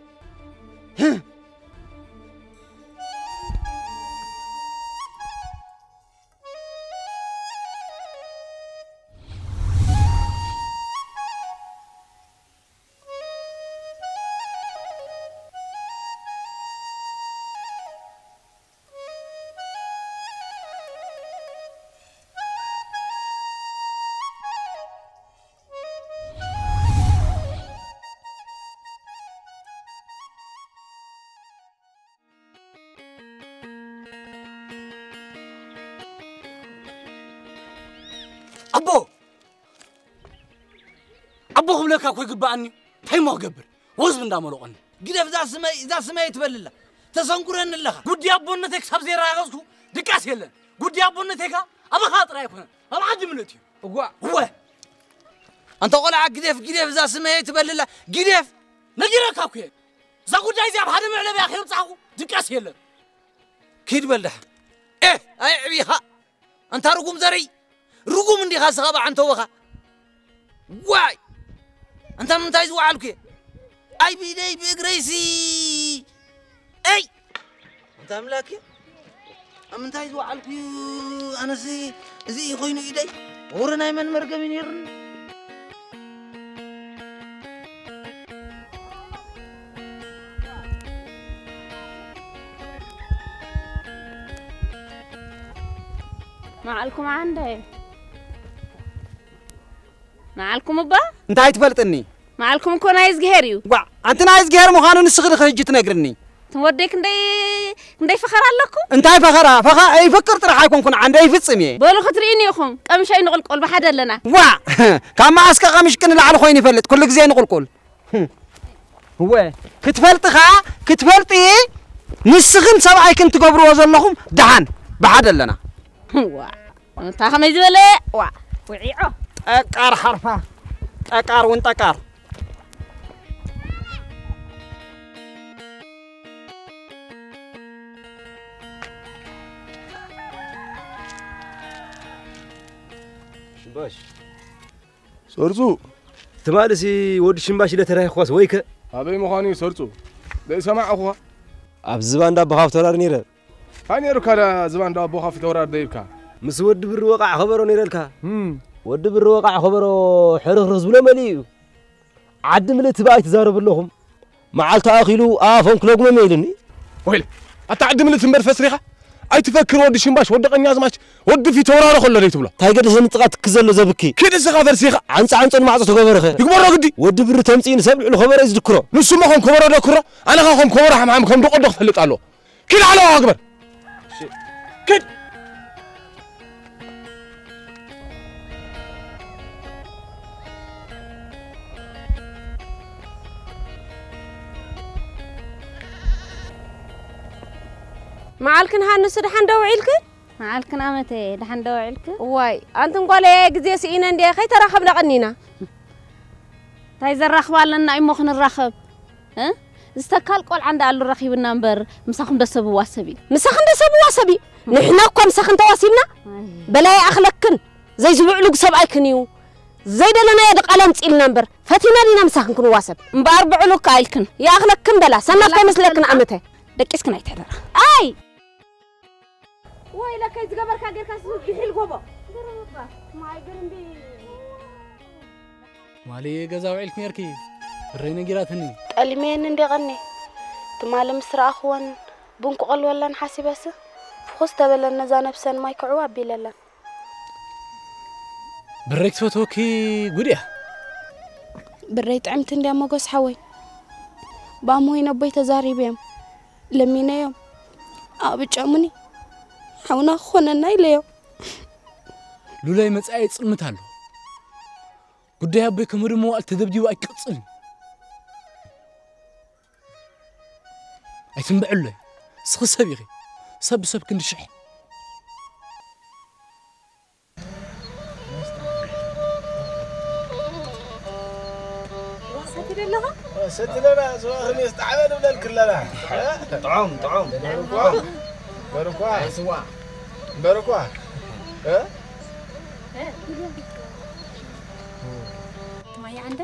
[SPEAKER 10] أبو خبلك أكوي قبعني هاي ما قبر وزن داملو قن
[SPEAKER 4] قدف ذا سماي تبلل تسنقرن الله
[SPEAKER 10] قد أبو نتك سب زي راغسكو دكاس يلا قد أبو نتك أبا خاطر يكون أبا عاد ملتي هو
[SPEAKER 4] أنت قول قدف ذا سماي تبلل قدف
[SPEAKER 10] نجيرك أكوي ذا قد جايز أب هذا معلم يا أخي نصحو دكاس يلا
[SPEAKER 4] كيد بلح إيه أي عبيها أنت رقم ذري رقم عندي خاص غابة عن توخا واي أنت من تايز وعالك أي بيدي بإجريسي أي أنت ملاكي من تايز وعالك أنا زي خوينو إيدي ورنا من مرقمين يرن
[SPEAKER 6] معلكم عندي معلكم أبا
[SPEAKER 2] انت هاي تفلتني
[SPEAKER 6] معلكم كون عايز جهريو
[SPEAKER 2] وا أنت عايز جهر مخانو نسخد خرجت نقرني
[SPEAKER 6] توديك ندي فخر لكم
[SPEAKER 2] أنت هاي فخر أي فكر ترى حيكون كون عندي في السمية
[SPEAKER 6] بقولوا خطريني يخون كم شيء نقول قول بحد لنا
[SPEAKER 2] وا كم عسكر قمش كنا على خويني فلت كل جزء نقول قول هو كتفلتي نسخن سبعي كنت قبروا وزلهم دهان بحد لنا
[SPEAKER 6] وا أنت هم يزبله وا وعيعه
[SPEAKER 2] أكار حرفة أكار وانت أكار
[SPEAKER 3] شنباش سرزو تمالسي ود شنباش إذا ترى خواص ويك
[SPEAKER 9] أبي مخاني سرزو ده سمع أخوها
[SPEAKER 3] أبزبان ده بخاف ترى نيره
[SPEAKER 9] هاني ركلا زمان ده بخاف تورار ديبكا
[SPEAKER 3] مس ود بالواقع خبره نيرلكا ود بالواقع خبره حرخ رزبله مليو عد ملت باي تزارب لهم معلت اخيلو افون كلوغ ميلني
[SPEAKER 9] ويل اتعد ملت مبر فسريخه اي تفكر ود شنباش ود قنيازماش ود في تورار خلو ديتبلو
[SPEAKER 3] تايقد سنطقات كزلو زبكي
[SPEAKER 9] كده سغا فرسيخه
[SPEAKER 3] عنص معصو تغبرخه
[SPEAKER 9] يغبرو قدي
[SPEAKER 3] ود بر تمصين سبع الخبر يذكرو
[SPEAKER 9] نسو ما كون كبر دكرو انا كون كبر حمام كم دق فلطالو كده على اكبر كده
[SPEAKER 6] معلكن هانس دحن دوعيلك
[SPEAKER 8] معلكن أمتى دحن دوعيلك
[SPEAKER 6] واي أنتم قالوا جزء سئينا دي خي ترى خبنا قنينا
[SPEAKER 8] تايز الرخب لنا يمخن الرخب ها استكال قول عند قالوا الرخيب النمبر مسخن دسبوا واسبي
[SPEAKER 6] نحنا كون مسخن تواسيبنا بلاي أخلكن زي زبعلوك سبعي كنيو زي دلنا يدق على نصيل نمبر فتينا لينا مسخن كن واسب مباربع لك قايلكن يا أخلكن بلا سنفت مثلكن أمتى
[SPEAKER 8] دقيسكن ايتحرر
[SPEAKER 6] اي ويلا كي تقبر كاغير كاسو بحيل غوبا غربا ما يقرن بي
[SPEAKER 10] مالي غزاو عيلك نيركي رينا جيراتني
[SPEAKER 7] قلمين اندي غني تمال مسرا اخوان بنكو قل ولا نحاسبس فخست بلنا ذا نفسن ما يكعوا بيللا
[SPEAKER 10] بريك فوتوكي غديا
[SPEAKER 7] بريت عمت اندي مغوس حوي باموي نبي تزاري بيم لمينا يوم أبجامني حونا خونا نايليو
[SPEAKER 10] لولاي مصاي صلمتالو ጉዳይ አበይ ከመድሞ አልተደብጂው አይቀጽል አይትንበዕለ ስخسبيخ سب كندشح
[SPEAKER 3] ستلنا سواء يستعمل ولا الكلنا
[SPEAKER 2] طعم
[SPEAKER 3] بركوا سوا بركوا ها
[SPEAKER 8] ماي عنده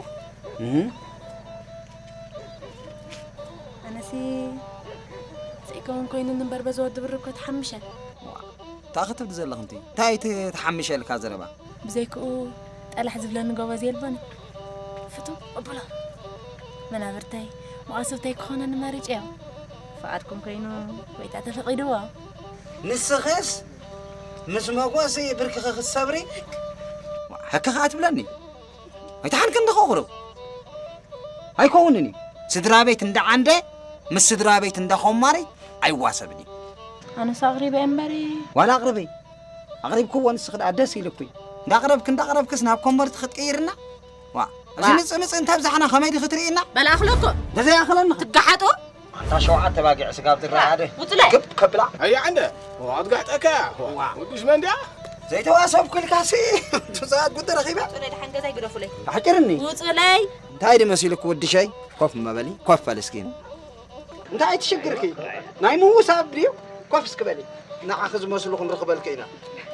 [SPEAKER 8] انا سيكون كوين نمبر بزود بركو تحمشل
[SPEAKER 2] تاخذ تزلق انت تاي تحمشل كازربا
[SPEAKER 8] بزيكو طلع زبلن غوازي البن فتو ابلا منابرتي مؤسفتي كون نمارج يا فعدكم كينو ويتا تفقدوا
[SPEAKER 2] نسخس مش مقوسي بركخ الصبري هكا خات بلني ايتحن كن دخورو هيكونني سدرا بيت اندا عنده مس سدرا بيت اندا خماري ايواسبني
[SPEAKER 8] انا صغري بامبري
[SPEAKER 2] ولا اقربي اقرب كو نسخد ادس يلكوي ndaقربك سناب كومبرت خطقيرنا وا نص انت بزحنا خميدي خطرينا
[SPEAKER 6] بلا اخلكم
[SPEAKER 2] ده زي اخلنا
[SPEAKER 6] تقحطوا
[SPEAKER 2] انت شوعه تباقع سقاب تراده
[SPEAKER 6] وطلع
[SPEAKER 2] كبلا
[SPEAKER 3] هي عنده وقعد قحطك وديش مندع
[SPEAKER 2] زي تواسب كل كاسي تساعد قد رخيبه
[SPEAKER 6] طلع دحن غزاي غدفلي
[SPEAKER 2] حجرني
[SPEAKER 6] وطلعي
[SPEAKER 2] تايد مسيلك ودي شي كوف مبلي كوف فلسكين انت عايز تشكركي ناي مو سابديو كوف سكبلي ناخذ مسلكم رخبلك هنا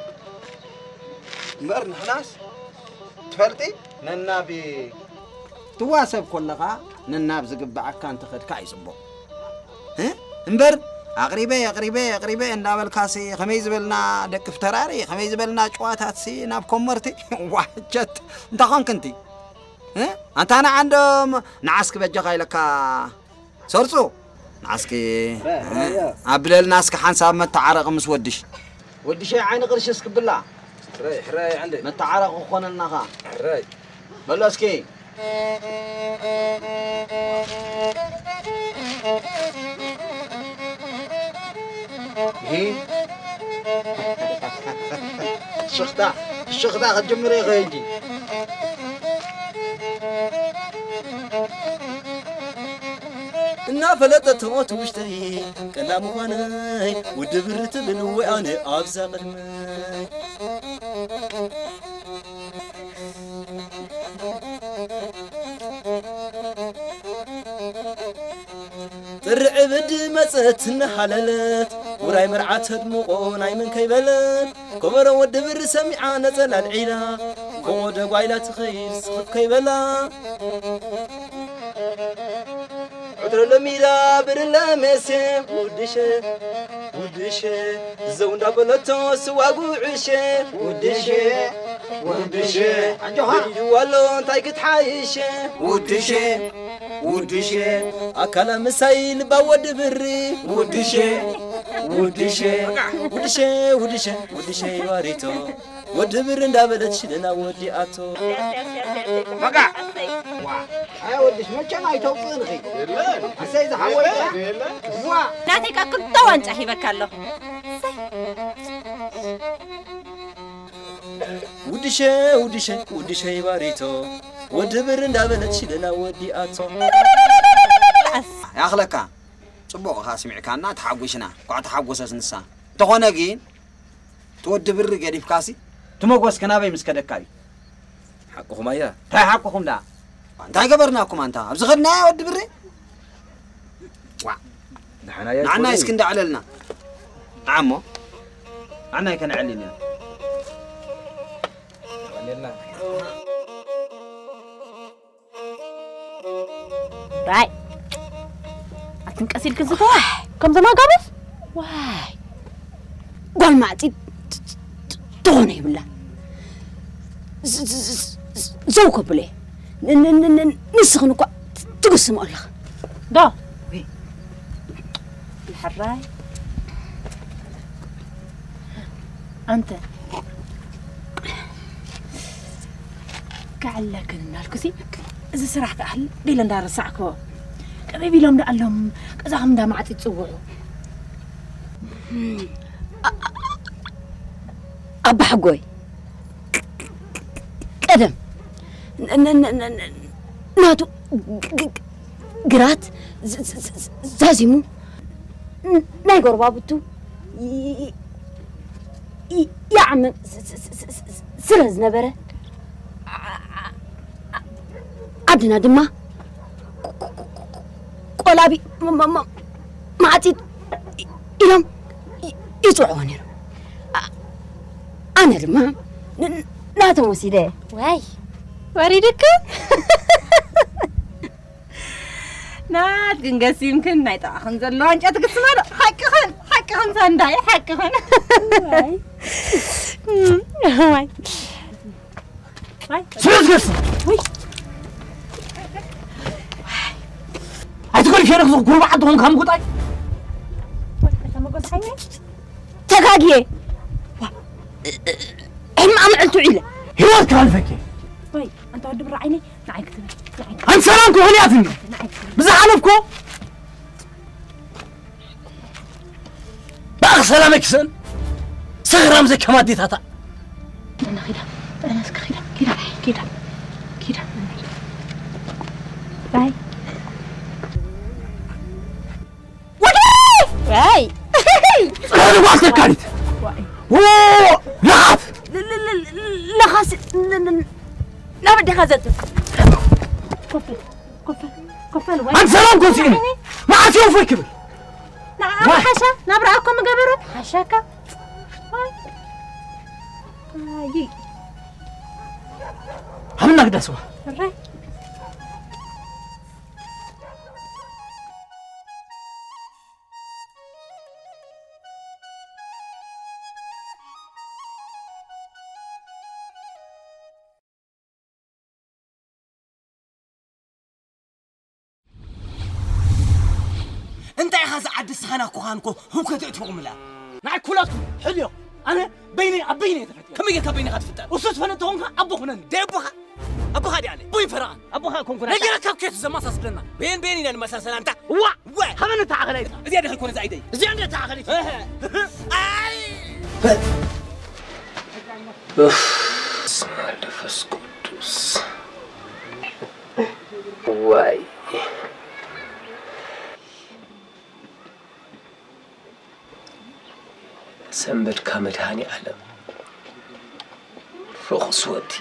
[SPEAKER 2] مرن خلاص تفلتي ننابي تواسب كلها نناب زقبعك كان تخد كاي صبو ها انبر اقريبي اندابل كاسي خميز بلنا دك فتراري خميز بلنا چواتات سي ناب كومرتي واجت انت خان كنتي ها انت انا عندهم نعسك بجخاي لك سورسو نعسك ابلل ناسك حنساب متعرق مسودش ودي عين قرش اسك بالله
[SPEAKER 3] راي عندي
[SPEAKER 2] متعرق خونا النغا راي بلوسكي الشخطة هتجمري غيدي
[SPEAKER 11] إنا فلتت موت وشتهي كلام واناي ودبرت بالوعاني أبزا قدمي ترعب دمسات نحللت وراي مرعات هدمقو ناي من كيبلت كبر ودبر سمعا نزل العيلة كود قايلة تخيل سخف كيبلا عطر الميرا برلا مسيم ودشه زون دبلتو سواقو عشه ودشه والون تايكت حايشه ودشه أكل مسايل بود بري ودشه واريتو ودبر ندابلت شلنا ودي أتو
[SPEAKER 2] بقى أي ودش ما كان يتوصل غي أسيد حوالي
[SPEAKER 8] ناتيك كنت وانت حيبك الله
[SPEAKER 11] ودشه واريتو ودبر ندابلت شلنا ودي أتو
[SPEAKER 2] يا أخلك صبوق خاسمع كنا تحوشنا قعد تحوش أسنسا تخونا جين تودبر قريب كاسي تموقوس كنابي مسكدكاي
[SPEAKER 11] حقكم أيا
[SPEAKER 2] تاي حقكم دا انتاي قبرناكم انت ابزغدنا يا ود بري وا نحنا يسكن دا عللنا عمو عنا كان علينا
[SPEAKER 8] راي أتنكسر كذا كم زمان قابس واي قال ما عتي توني بالله زوك بلي نسخن كوا تقسم الله ده الحراي أنت كعلك النالكسي إذا سرحت أهل بيلن دار ساعكو كذا بيلهم ده اللهم كذا هم ده ما عاد يتصوروا أبا حقوي قدم ناتو قرات زازيمو نايقور بابتو يعمل سرز نبره عدنا دما قلابي ما عتيد إلهم يطلعوني أنا دما ناتو مسيدة واي واريدك نات جنجس يمكن نايت أخن زلوا أنت أتقسم هذا حق خن سنداي حق خن واي واي واي
[SPEAKER 10] سلسلس
[SPEAKER 8] وي
[SPEAKER 10] هتقولي شيء نخذ كل واحد هم كم قطعي
[SPEAKER 8] تكاجيه هم عملتوا عيله
[SPEAKER 10] هو كان فكي
[SPEAKER 8] طيب أنت ودي برعيني نعيك
[SPEAKER 10] أنت سلامكم هني أفني بزعلكم بأخ سلامك سن سهرام زي كما دي تاتا
[SPEAKER 8] أنا كده باي واي
[SPEAKER 10] أنا واحد كانت أوه لا
[SPEAKER 8] لا خاص لا بدي خزت كفل وين
[SPEAKER 10] أنت سلامكم سيني ما عاد يوم في كبر
[SPEAKER 8] نعم حشا نبرأكم قبره حشاكا هاي
[SPEAKER 10] هم نقدسوا
[SPEAKER 8] الرأي
[SPEAKER 10] انت يا خاز عد السخانة كوهانكو هم كتأتفقوا ملا نعي كلاتكم حليو أنا بيني تفتح كم يجي كبيني قد فتح وصوت فنتهم أبوك نن ديبوها
[SPEAKER 5] أبو خادي علي بوي فران أبو خا كون كنا نجينا كم كيس زمان ساسلنا بين إلى المساسة أنت وا خلنا نتعاقلي زيادة يكون زايدي زيادة نتعاقلي
[SPEAKER 11] اسم النفس قدوس واي سنبت كامل هاني أعلم رخص ودي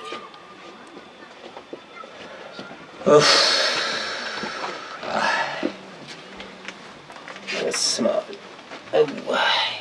[SPEAKER 11] اسمع واي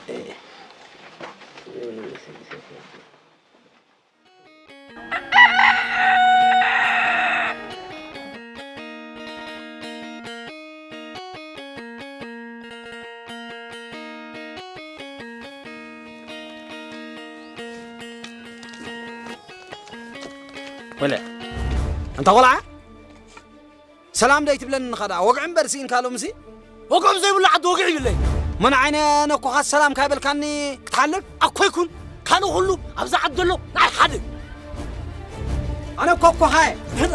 [SPEAKER 2] ولا انت قلعه سلام دايت بلن خدا وقعن برسين كالو مسي
[SPEAKER 10] وقعم زي ولا عد وقعي بالله
[SPEAKER 2] من عين انا كو خاص سلام كابل كاني كتحلف
[SPEAKER 10] اكو يكون كانوا كله ابزع عدلو ناي حد
[SPEAKER 2] انا كوكو هاي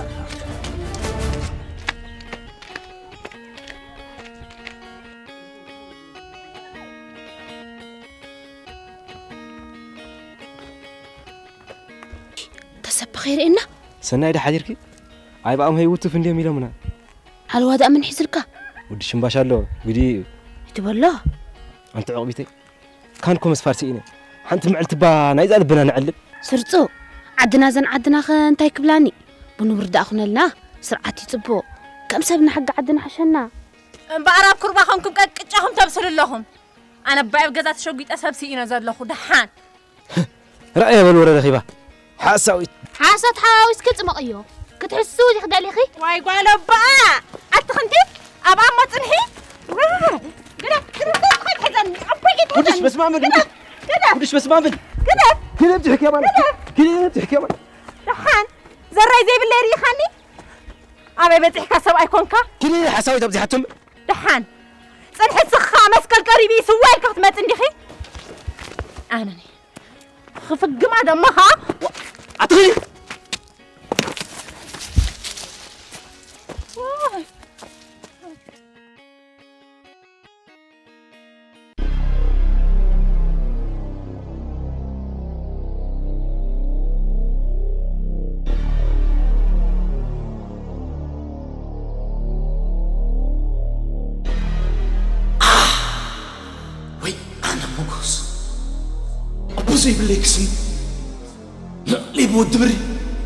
[SPEAKER 8] تسب خير إنا
[SPEAKER 5] سناي ده حجرك عيب أم هي وتف عندي ميلا منا
[SPEAKER 8] على واد أمن حزرك
[SPEAKER 5] ودي شنباش الله بدي
[SPEAKER 8] تبلا
[SPEAKER 5] أنت عقبتي كانكم مسفارسينه حنت معلت با نايز قلبنا نعلب
[SPEAKER 8] سرتو عدنا زن عدنا خن تاي كبلاني بنورد أخونا لنا سرعتي تبو كم سبنا حق عدنا حشنا
[SPEAKER 6] بعرف كرباهم كم كأجهم تبصر لهم أنا بعرف جزات شوقيت أسبب سينا زاد لخو دحان
[SPEAKER 5] رأي بالورد خيبة حاسوي
[SPEAKER 8] حاسات حاوس كت مقيو كتحسو يخدع لي خي
[SPEAKER 6] واي قالوا بقى أتخنتي أبا ما تنهي كده
[SPEAKER 5] ودش بس ما عمل ودش بس ما عمل كده بتحكي يا مان كده بتحكي يا مان
[SPEAKER 6] دحان زراي زي بالله ريخاني أبي بتحكي سوا يكونك
[SPEAKER 5] كده حاسوي تبزي حتم
[SPEAKER 6] دحان صلح سخا مسكال قريبي سواي كفت ما تندخي أنا خفق ما دمها
[SPEAKER 5] أتغني
[SPEAKER 3] زي بالليكسن لي بود بري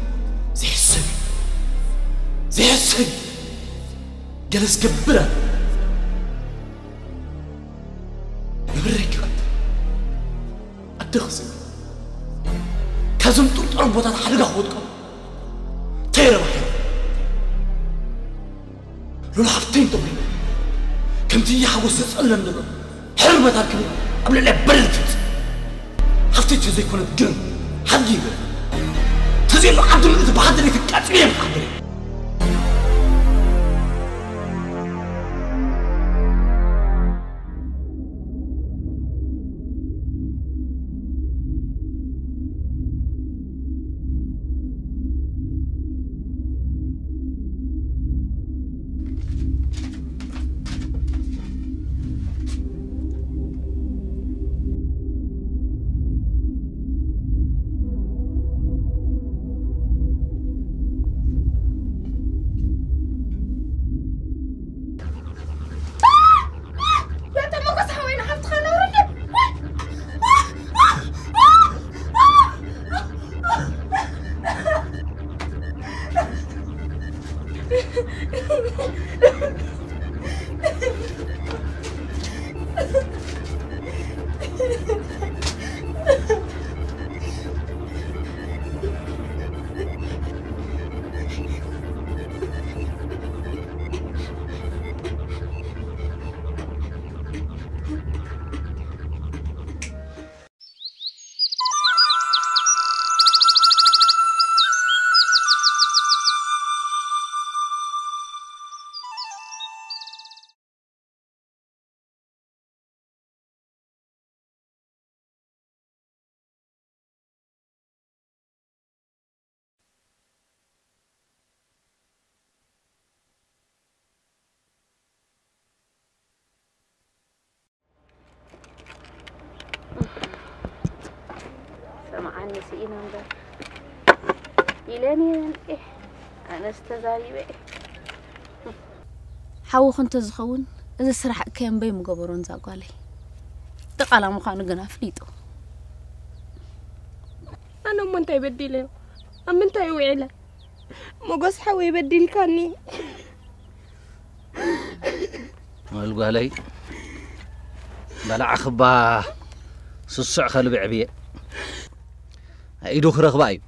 [SPEAKER 3] زي السبي جلس كبره يبرك التخزن كازم طرط ربوتات حلقة خودكم تيرا بحير لولا حفتين طبي كمتي يحوس تسألنا ندبر حرمة تركبي قبل اللي بلتت حفتيت زي كنت جن حقيقة تزيل له عبد من إذا بحضري تكاتلين بحضري
[SPEAKER 8] نسينا نبر إلاني أنا استزايبه حاو خنت زخون إذا سرح كان بي مقبرون زاقالي تقال مخانو قنا فليتو
[SPEAKER 6] أنا منتا يبديله أمنتا يوعيله مقص حاو يبديل كاني
[SPEAKER 4] قالوا علي بلع خبا سسع خلو بعبيه ايدو خرخ بايو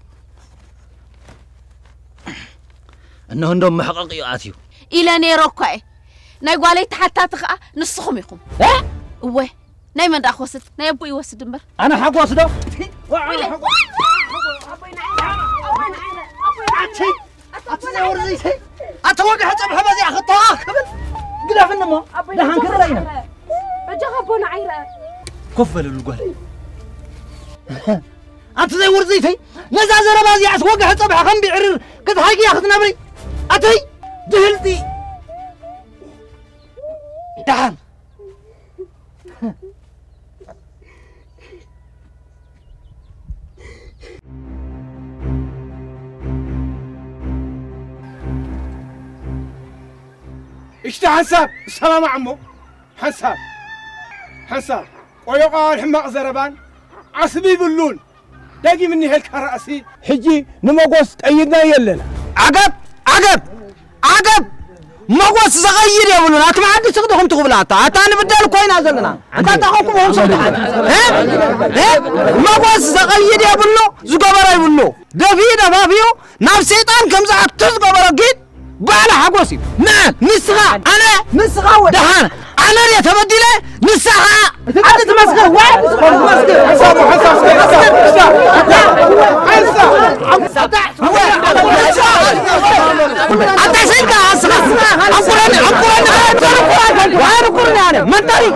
[SPEAKER 4] انه ندم محقق ياتيو
[SPEAKER 8] الى نيروكاي ناي قالي حتى تخا نسخم يقوم ها وي ناي من داخوست ناي ابو يوسد دمر
[SPEAKER 2] انا حق واسدو اتوقع حجب حبزي اخطاك قلا فنمو دهان كرينا
[SPEAKER 6] بجغبون عيره
[SPEAKER 2] كفل القول انت زي ورزيتي نزا زربازي اسوق حصبح خم بيعرر قد حقي ياخذ نبري اتي دهلتي دهان
[SPEAKER 3] اشتا حساب السلام عمو حساب ويقال حماق زربان عصبي بلون داقي مني هلك رأسي حجي نموقوس تأيدنا يلنا
[SPEAKER 2] عقب موقوس صغير يا بلون أتما عدي سقدهم تقبلاتا أتاني بدال كوين أزلنا أنت تحكم هم صغير ها موقوس صغير يا بلون زقبرا يبلو دفيدا فافيو ناف سيطان كم ساعة تزقبرا قيد بالا حقوسي نعم نسخة أنا نسخة دهان أنا ريا تبديله نسخة أنت تمسخه وين أنت سينك أسخة أقولني من طريق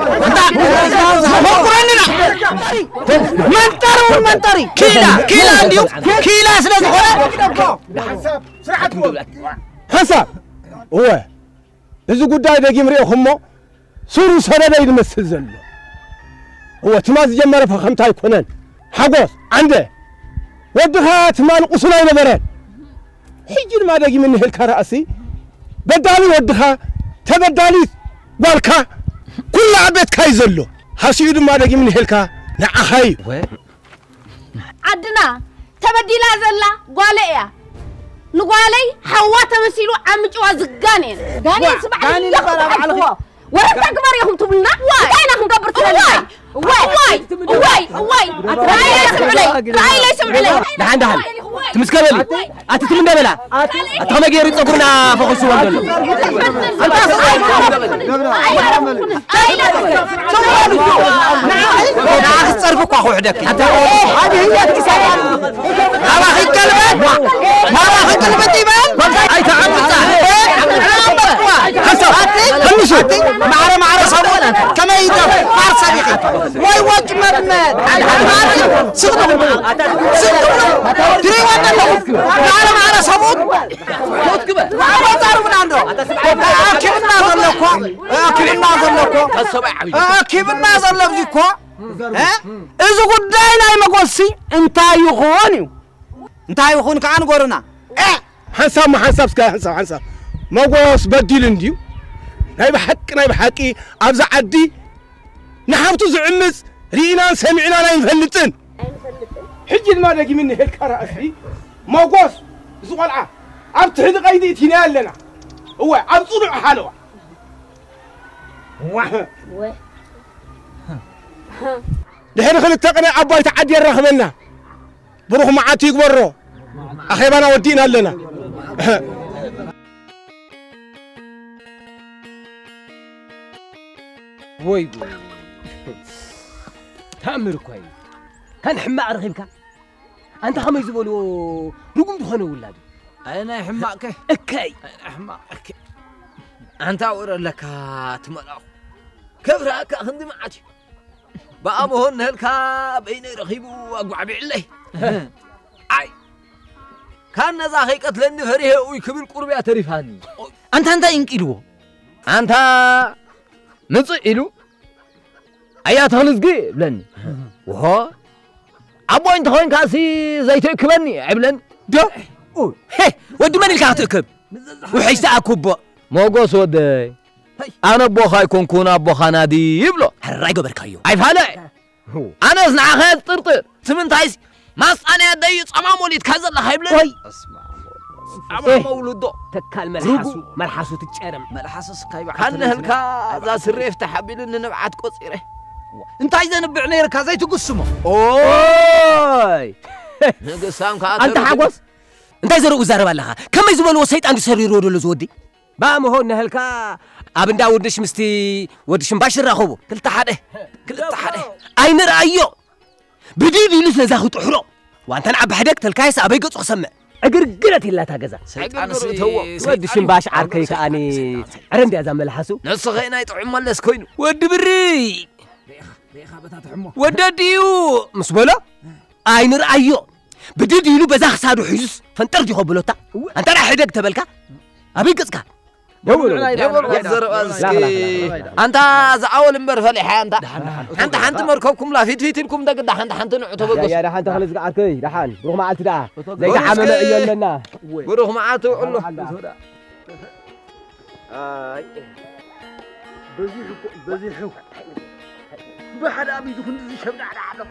[SPEAKER 2] من طريق كيلا عنديو كيلا سلازخوله
[SPEAKER 3] حساب هو إذا قداي دقي مريء خمو سوري سنة يدمس الزلو هو تماس جمرة فخمتها يكونن حقوس عنده ودها تمان قصنا ينبرين حجر ما دقي منه الكراسي بدالي ودها تبدالي والكا كل عبيت كايزلو هسيد ما دقي منه الكا نعخي
[SPEAKER 8] عدنا تبدي لازلا قالي نقولي حوا تمثيلو عمجوا زقانين قانين سبعني لخبر ولا تكبر ياهم تبلنا كاينهم قبرت لنا واي راي لا يسمع لي
[SPEAKER 5] لعندها تمسكبلي اتتلم بلا اتهم غير تصقرنا فوق السوق دول انت تصرفك اخو وحدك هذه هي اكتساب ما راح يكلمك ما راح يكلمك يبان اي تعمل حسب معرة صولا كما يدف مع صديقي واي وجه مبنات سقطوا تري وانا معرة صوت ما تعرف من عنده كيف الناظر لكم كيف الناظر لكم إذا قدينا يمقصي انت يخوني كان قرنا
[SPEAKER 3] حساب حساب موقوس بديل انديو ناي بحقي ابزع عدي نحبتو زعمس رينا سمعنا لا يفلطن حجي ما دقي مني هيك راسي موقوس زقلعه اب تحد قيدي تينا لنا هو اب صنع حلوه دحين خلي تقني اباي تعدي يرخمنا بروح معاتي يقبرو اخي انا ودينا لنا
[SPEAKER 5] وي تأمر كويس كان حماق رخيبك أنت خميس بولو نقوم تخنوا ولادي
[SPEAKER 4] أنا حماق
[SPEAKER 5] أكاي
[SPEAKER 4] حماق أنت أقول لك تملأ كبرك خندي معتي بقى مهون هلكا بين رخيبو أقوع بعلي أي كان نزاخي قتلني فريه ويكبر قربي أتريفاني
[SPEAKER 5] أنت إنكيلو أنت نصيلو أيات هنزقي لن وها
[SPEAKER 4] أبو أنت خوين كاسي زي تكبني عبلن
[SPEAKER 5] ده هي ودي من الكات تكب وحيس أكوب
[SPEAKER 4] موقوس ودي أنا بوخا يكون كونا بوخا نادي يبلو
[SPEAKER 5] هالراي قبر كايو
[SPEAKER 4] عيف هلا أنا أصنع خير طرطر سمن تايس ماس أنا يدي صمام وليد كذا الله يبلن
[SPEAKER 5] اسمع
[SPEAKER 4] أما مولودو
[SPEAKER 5] تكال ملحسو تتشرم
[SPEAKER 4] ملحسو سكايب كان هلكا ذا سر يفتح حبيل نبعت قصيره انت عايز نبعني ركا زي تقسمه اوي نقسام كاتر
[SPEAKER 5] انت حقوس انت يزرو زرب لها كم يزبل وسيط عند سريرو دول زودي با مهون هلكا ابن داودش مستي ودش مباشر راخبو كلتا حده اين رايو بديدي لسه زاخو طحرو وانت نعب حدك تلكايس ابي قصو سمع اغرغرت لا تاغزا
[SPEAKER 4] سيطان سيتو
[SPEAKER 5] ودش مباش عركي كاني عرندي ازمل حسو
[SPEAKER 4] نص غينا يطعم ملس كوينو
[SPEAKER 5] ود بري ودديو مسبلا اين رايو بديدي له بزاخ سادو حيس فانترجي خبلوتا انت راح حدك تبلكا ابي قصكا
[SPEAKER 4] انت زعول امبر فليح انت حنت مركبكم لا فيت لكم دق حنت نعتو بقص
[SPEAKER 5] يا حنت خلص قعدتي دحان روح معلت دا زي حمام يلنا
[SPEAKER 4] بروح معاته قول له بزيحو بحد ابي دخن زي شبنا على عقله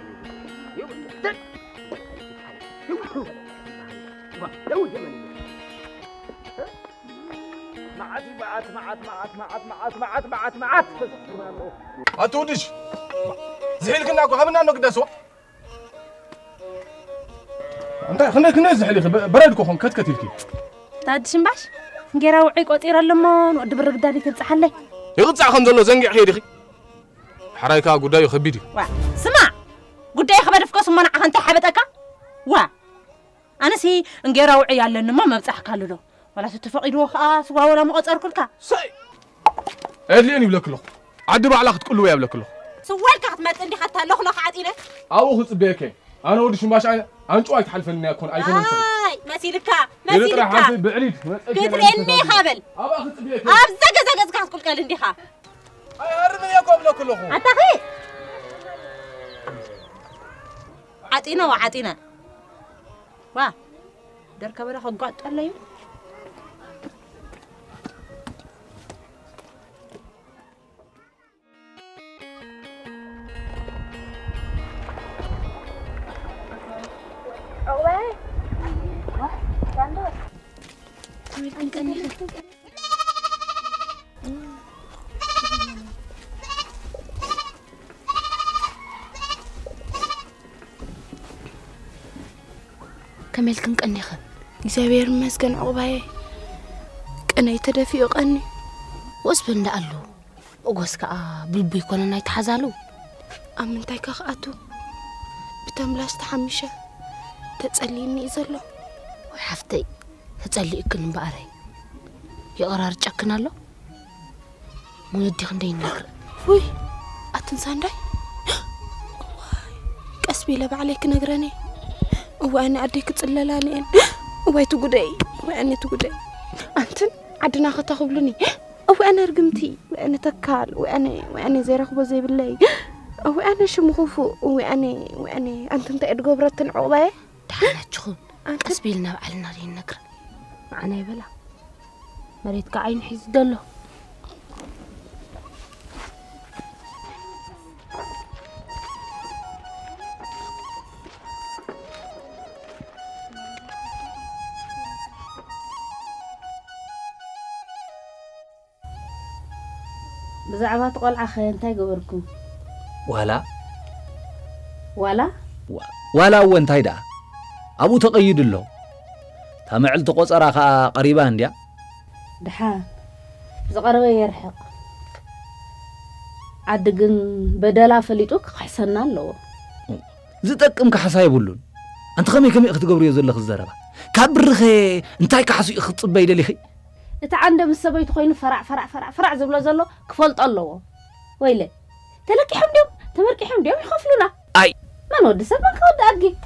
[SPEAKER 4] معات
[SPEAKER 9] أتودش زحيل كنا أكو خمنا نقدسوا أنت خلينا زحيل بردكو خم كتكتيلكي
[SPEAKER 8] تادشن باش نجرا وعي قطير اللمون ود برق داري تنصحلي
[SPEAKER 9] يقطع خمزلو زنقع خيدي حرايكا قدايو خبيدي
[SPEAKER 8] سمع قداي خبر فكوس منع انت حبتك وا انا سي نجرا وعي يالن ما مبصح كالو ولا تتفقدوا خاص ولا مقصر كلكا
[SPEAKER 9] سي ادليني بلكلو عدي بعلاقه تقول له يا بلكلو
[SPEAKER 8] سوالك حتمت عندي حتى لخ عطيله
[SPEAKER 9] او خص بيكي انا ودي شماش انچو يتحلفني يكون ايكون
[SPEAKER 8] اي مسيلكا
[SPEAKER 9] بعريد
[SPEAKER 8] كترني خبل
[SPEAKER 9] ابا خص بيكي
[SPEAKER 8] ابزق كل قال عندي خا
[SPEAKER 9] اي هرمني ياكم بلكلو
[SPEAKER 8] انت خي عطينا وا دركب له خقط الله
[SPEAKER 7] كملكن قنيخه እግዚአብሔር ይመስገን عقباي قنا يتدفيو قني
[SPEAKER 8] وسبن دالو وغسكا بلبي كوننا يتحزالو
[SPEAKER 7] امنتاي كخاتو بتملاش تحمشه تصليني زلو
[SPEAKER 8] وحفتي تصلي كن باري يقرار ጨክናለሁ ሙንዲህ እንደይነግር
[SPEAKER 7] ወይ አትንሳንዳይ ቀስቢ ለባዕለክ ነግረኔ وانا اديك تصللاني ويت غداي وانا تغداي انتن عدنا خطخبلني او انا رقمتي وانا تكال وانا زي رخبه زي بالله او انا شمخوفو وانا انتن تقد غبرتن عقباي
[SPEAKER 8] تحناچخون قسبيلنا بعلنا دي نكر معنا يبلا مريت كعين حيز دلو بزعبات قلعة خير انتاي قبركم
[SPEAKER 4] ولا وانتاي دا أبو تقيد له تمعل تقص أراخا قريبان ديا
[SPEAKER 8] دحان زقروا يرحق عدقن بدلا فليتوك حسنا له
[SPEAKER 4] زتكم كحساي بولون أنت خمي كمي أخت قبري يزلخ الزربة كبرخي انتاي كحسو يخط بيدلي خي
[SPEAKER 8] انت عندما السبيت خوين فرع زبلو زلو كفلت الله ويلي تلكي حمديو تمركي حمديو يخفلونا
[SPEAKER 4] اي
[SPEAKER 8] ما نود سبب ما كود اجي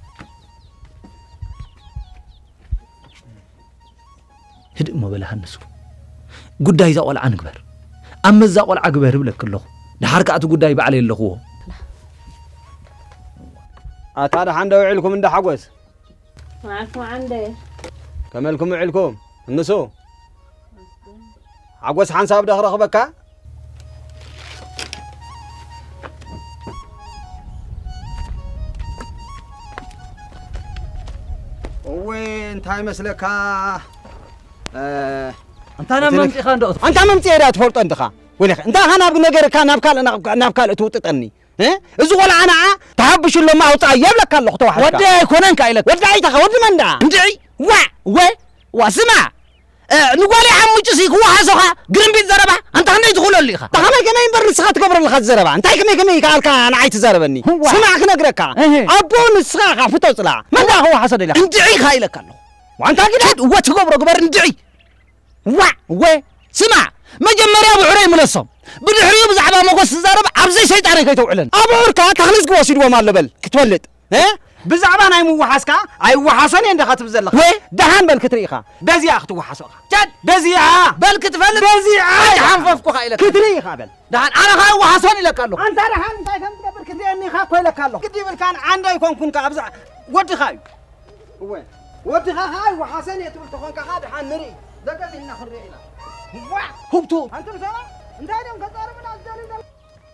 [SPEAKER 4] هدئ ما بلا هنسو قداي زاقول عن كبر اما زاقول عقبر بلك الله دحركاتو قداي بعلي اللخو
[SPEAKER 2] أتارا حندا وعلكم عند حقوس
[SPEAKER 6] معكم عندي
[SPEAKER 2] كمالكم وعلكم النسو حقوس حنساب دخل بكا وين تاي مسلك
[SPEAKER 4] أنت أنا ممتي خان دوت
[SPEAKER 2] أنت ممتي إذا تفرط أنت خا ولك أنت خان أبغى نجار كان نبكال توتتني إذا ولا أنا تحبش اللي ما هو طيب لك الله خطوة حاجة
[SPEAKER 4] ودي كونن كايلك
[SPEAKER 2] ودي تخا ودي من ده
[SPEAKER 4] ندعي واسمع نقول يا عمو جسيك هو حاسوها قرن بيت زربة أنت هنا يدخلوا لي خا
[SPEAKER 2] تخا ما كمان برنسخات قبر الخد زربة أنت كمان قال كان عايت زربني سمعك نجرك أبو نسخة فتو طلع من ده هو حصل لك
[SPEAKER 4] ندعي خايلك الله
[SPEAKER 2] وأنت كده
[SPEAKER 4] وتقبر قبر ندعي سمع مجمريا ابو عري منصب بالحريو بزعبا مقص زرب عبزي شيطان كيتوعلن
[SPEAKER 2] ابو عركا تخلص قوسيدو ما لبل كتولد بزعبا ناي موحاسكا اي وحاسن انت خاتبزلخ دهان بل كتريخا بزي اخت وحاسوخا جد بزيعه
[SPEAKER 4] بل كتفل
[SPEAKER 2] بزيعه
[SPEAKER 4] حنففكو خايلك
[SPEAKER 2] كتريخا بل
[SPEAKER 4] دهان انا خاي وحاسن لك الله
[SPEAKER 2] انت دهان انت كم تقبل كتريني خا كويلك الله كدي بل كان عندي يكون كن كابزع ود خاي وين ود خاي وحاسن يتبل تكون كخاد حان مري دقل لنا خرينا هبطوا أنت مسافر؟ أنت هذا مكسر من الجالي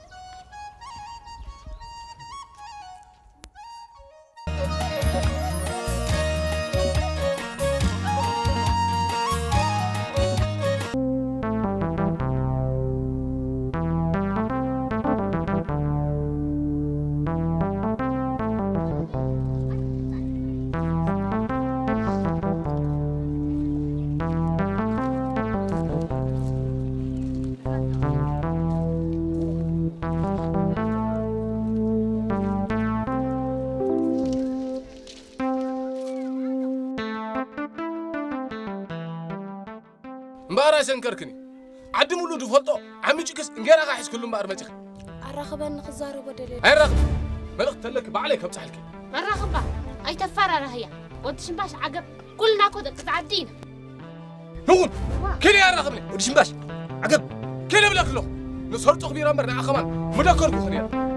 [SPEAKER 9] مبارا سنكركني عدي مولود فلطو عمي جكس انغير اخا كلهم بار مجخ
[SPEAKER 7] الرخبن خزارو بدل
[SPEAKER 9] اي رخب ملخت لك بعليك بصحلك
[SPEAKER 8] الرخبه اي تفرر هي ودشن باش عقب كلنا كود تعدينا
[SPEAKER 9] هون كل يا رخبني ودشن باش عقب كل بلاك له نصرت خبيره مرنا اخمان مذكركم خنيا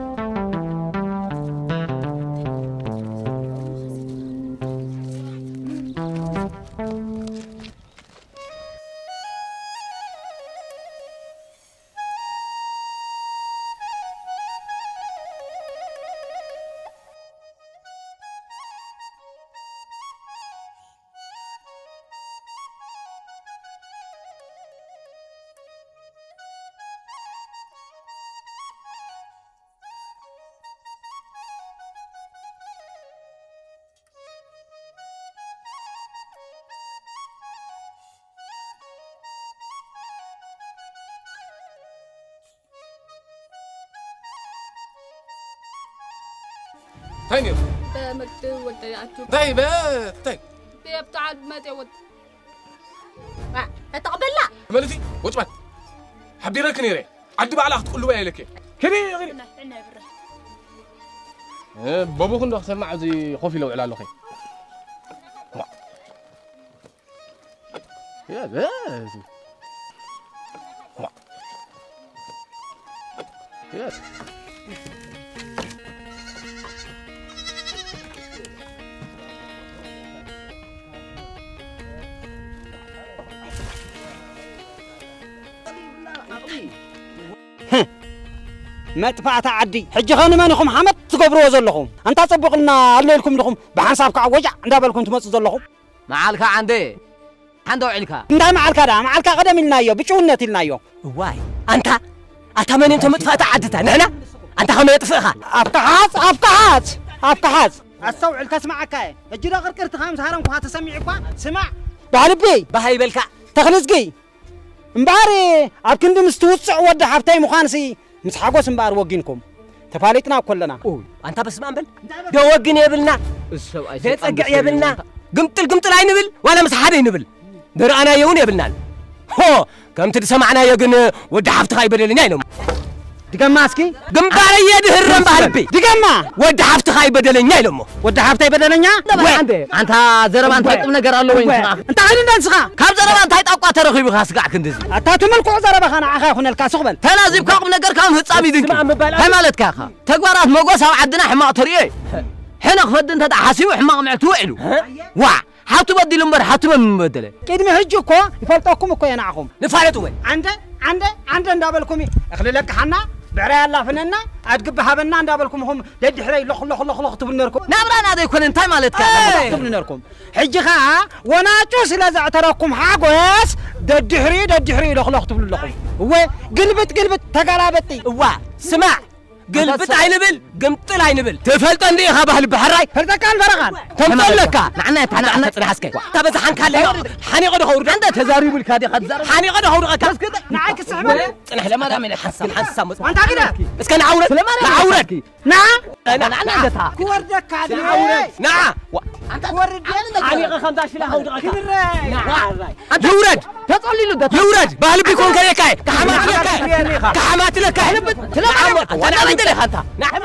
[SPEAKER 9] تاني
[SPEAKER 7] مكتوب وديعته
[SPEAKER 9] طيب طيب
[SPEAKER 7] بتاع المتى ود تقبل لا
[SPEAKER 9] مالتي وجبت حبي ركني ري عدي بعلا تقول له لك كري غير بابو كنت سمع زي خوفي لو على الاخي يا بس يا
[SPEAKER 2] ما تفعت عدي حج خاني مانكم حمد تقبروا زلكم انت صبقنا عليكم لكم بحسابك عوجع ندابلكم تمص زلكم
[SPEAKER 5] معالك عندي عنده علكا
[SPEAKER 2] انت معالك قدم لنايو بچونت لنايو
[SPEAKER 5] واي انت اتمنى انت متفات عدتها نحن انت خم يطفئها
[SPEAKER 2] ابتحاس استوعل تسمعك اجرا قرقرت خامس هرمكم هتسمعكوا سمع بعلبي
[SPEAKER 5] بهاي بالكا
[SPEAKER 2] تخلصقي امباري ابكند مستوصع ود حبتاي مخانسي مس حقوس امبار وجينكم تفاليتنا كلنا
[SPEAKER 5] انت بس ما انبل دو وجن يبلنا زي تصقع يبلنا قمطل اي نبل ولا مس حدا ينبل در انا يون يبلنا هو كم تسمعنا يا جن ود حفت خاي بدلني اينو
[SPEAKER 2] دقما اسكي
[SPEAKER 5] قمبار يدهرم بحلبي
[SPEAKER 2] دقما
[SPEAKER 5] ود حفت خاي بدلني اينو
[SPEAKER 2] ود حفت بدلني
[SPEAKER 5] انت زرب انت يقم نجر الله وين
[SPEAKER 2] انت عين دنسخه
[SPEAKER 5] كم زرب انت يطقوا ترخيب خاسقع كندز
[SPEAKER 2] اتا تملكو زرب خنا عخا خن الكاسخبل
[SPEAKER 5] تلازم كاقم نجر كم حصابي دنك هاي مالتك اخا تغبارات مغوس او عدنا حماق تريه حنا خفد انت حاسب حماق معتو علو وا حاتو بدل امبر حاتو من بدله
[SPEAKER 2] كيد ما هجكو يفلطكم اكو ينعكم
[SPEAKER 5] نفالتو وين
[SPEAKER 2] عند اندابلكم اخلي لك حنا بعرا الله فننا ادقب حبنا اندابلكم هم ددحري لخ تبنركم
[SPEAKER 5] نابران هذا يكون انت مالتك
[SPEAKER 2] تبنركم حجخا وناچو سلا زعتركم حاغوس ددحري لخ تبللكم هو قلبت تقلابتي
[SPEAKER 5] وا سمع قلبت عينبل قمطل عينبل تفلط اندي خبال بحراي
[SPEAKER 2] فلتك الفرغان
[SPEAKER 5] تمطلك معناها تصرحسك تبز حنكال حني قد خورد عند تزاريب الكادي خزر حني قد خورد كاسكد
[SPEAKER 2] نعاك السحبه
[SPEAKER 5] انا لما دام حسام
[SPEAKER 2] وانت كده
[SPEAKER 5] بس كان عورت عورت
[SPEAKER 2] نعم
[SPEAKER 5] انا عندها
[SPEAKER 2] كوردك هذه
[SPEAKER 5] عورت نعم
[SPEAKER 2] انت ورد
[SPEAKER 5] حني 15 لا خورد انت يورد تصلي له ده يورد بهل بيكون كاي كحمات لك انا عندي لك انت نعم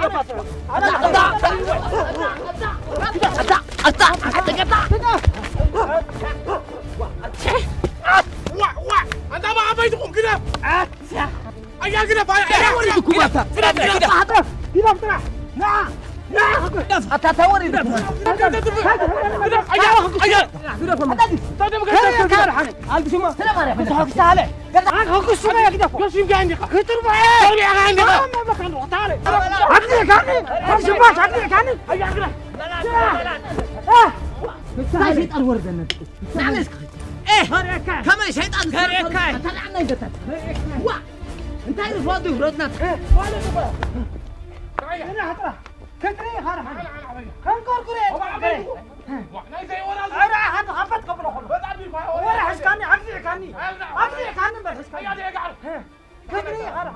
[SPEAKER 9] انت ما عبيتكم كده ايا كده كده نعم
[SPEAKER 5] حتى توري كما شيطان انت عارف فاضي ورودنا
[SPEAKER 2] كتري خارج خنكر كري انا حد خفت قبل ولا حسكاني عقلي كاني بس كتري خارج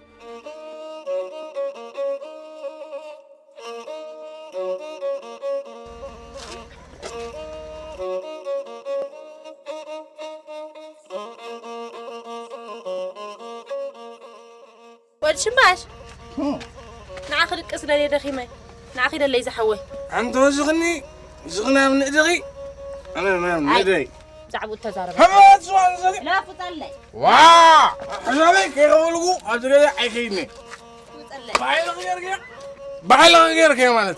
[SPEAKER 1] ودشماش ناخذ الكسر اللي دخيمه ناخذ اللي زحوه
[SPEAKER 9] انت وزغني زغنا من ادغي انا من ادغي
[SPEAKER 1] زعبوا التزارب
[SPEAKER 9] حمد سوان زغي
[SPEAKER 1] لا فطلي
[SPEAKER 9] واه حسابي كيقولوا ادغي عيخيني بعيل غير كي مالت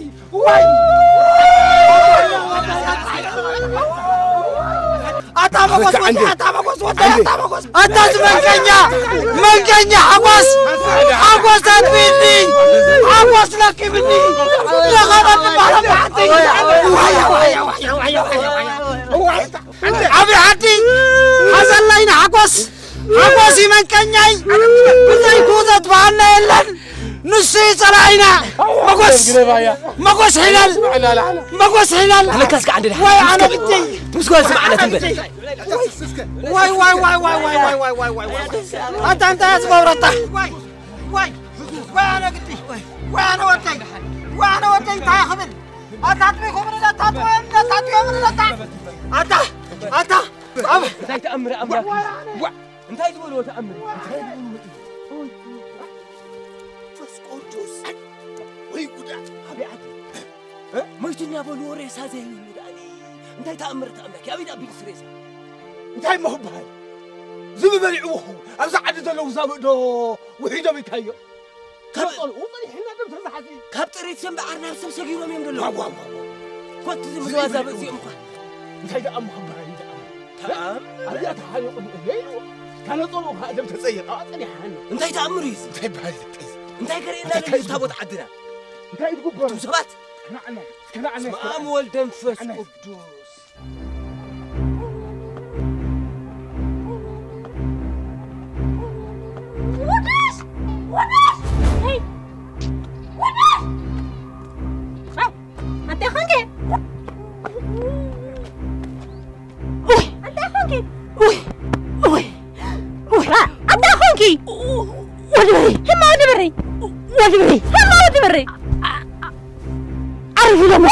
[SPEAKER 2] أتابع تابقوس تابقوس أنت منكنيا حقوس تبيني حقوس لك مني لا غلط ما بعدي أبي حدي حصل لنا حقوس منكنيا بزي كوزت بعنا إلا نسي صلاينا مقوس حلال
[SPEAKER 5] أنا كاسك عندي
[SPEAKER 2] واي أنا بدي
[SPEAKER 5] مسكول سمعنا تنبل
[SPEAKER 2] واي أنت أسمع ورطة واي أنا بدي وأنا ودي تاي خبر أتاتني خبر لا أنت
[SPEAKER 5] أنت تأمر أنت تقول تأمر
[SPEAKER 3] وي قدا
[SPEAKER 5] أبي عدي ما يتني أبو نوريس هذا يمداني أنت تأمر يا أبي أبي سريسة
[SPEAKER 3] أنت ما هو بهاي زم بلعوه أمس عدد لو زامدو وحيدا بيكايو كابطل وطني حنا دم تزحزي
[SPEAKER 5] كابتريت سم بعرنا نفسهم سجيرهم يمدلوا كنت زي مزوازة بزي أمك
[SPEAKER 3] أنت إذا أم خبري تمام أبي أتحايل يقول كان طلوع هذا تسير أعطني حنا
[SPEAKER 5] أنت تأمريز
[SPEAKER 3] أنت بهاي
[SPEAKER 5] أنت قرينا لي تابوت عدنا
[SPEAKER 3] أنت تقول
[SPEAKER 5] تمسبات
[SPEAKER 3] كنعنا
[SPEAKER 5] اسمع ولد نفس قدوس
[SPEAKER 8] أنت خانك أنت خانك أنت خانك ودبري عارف لما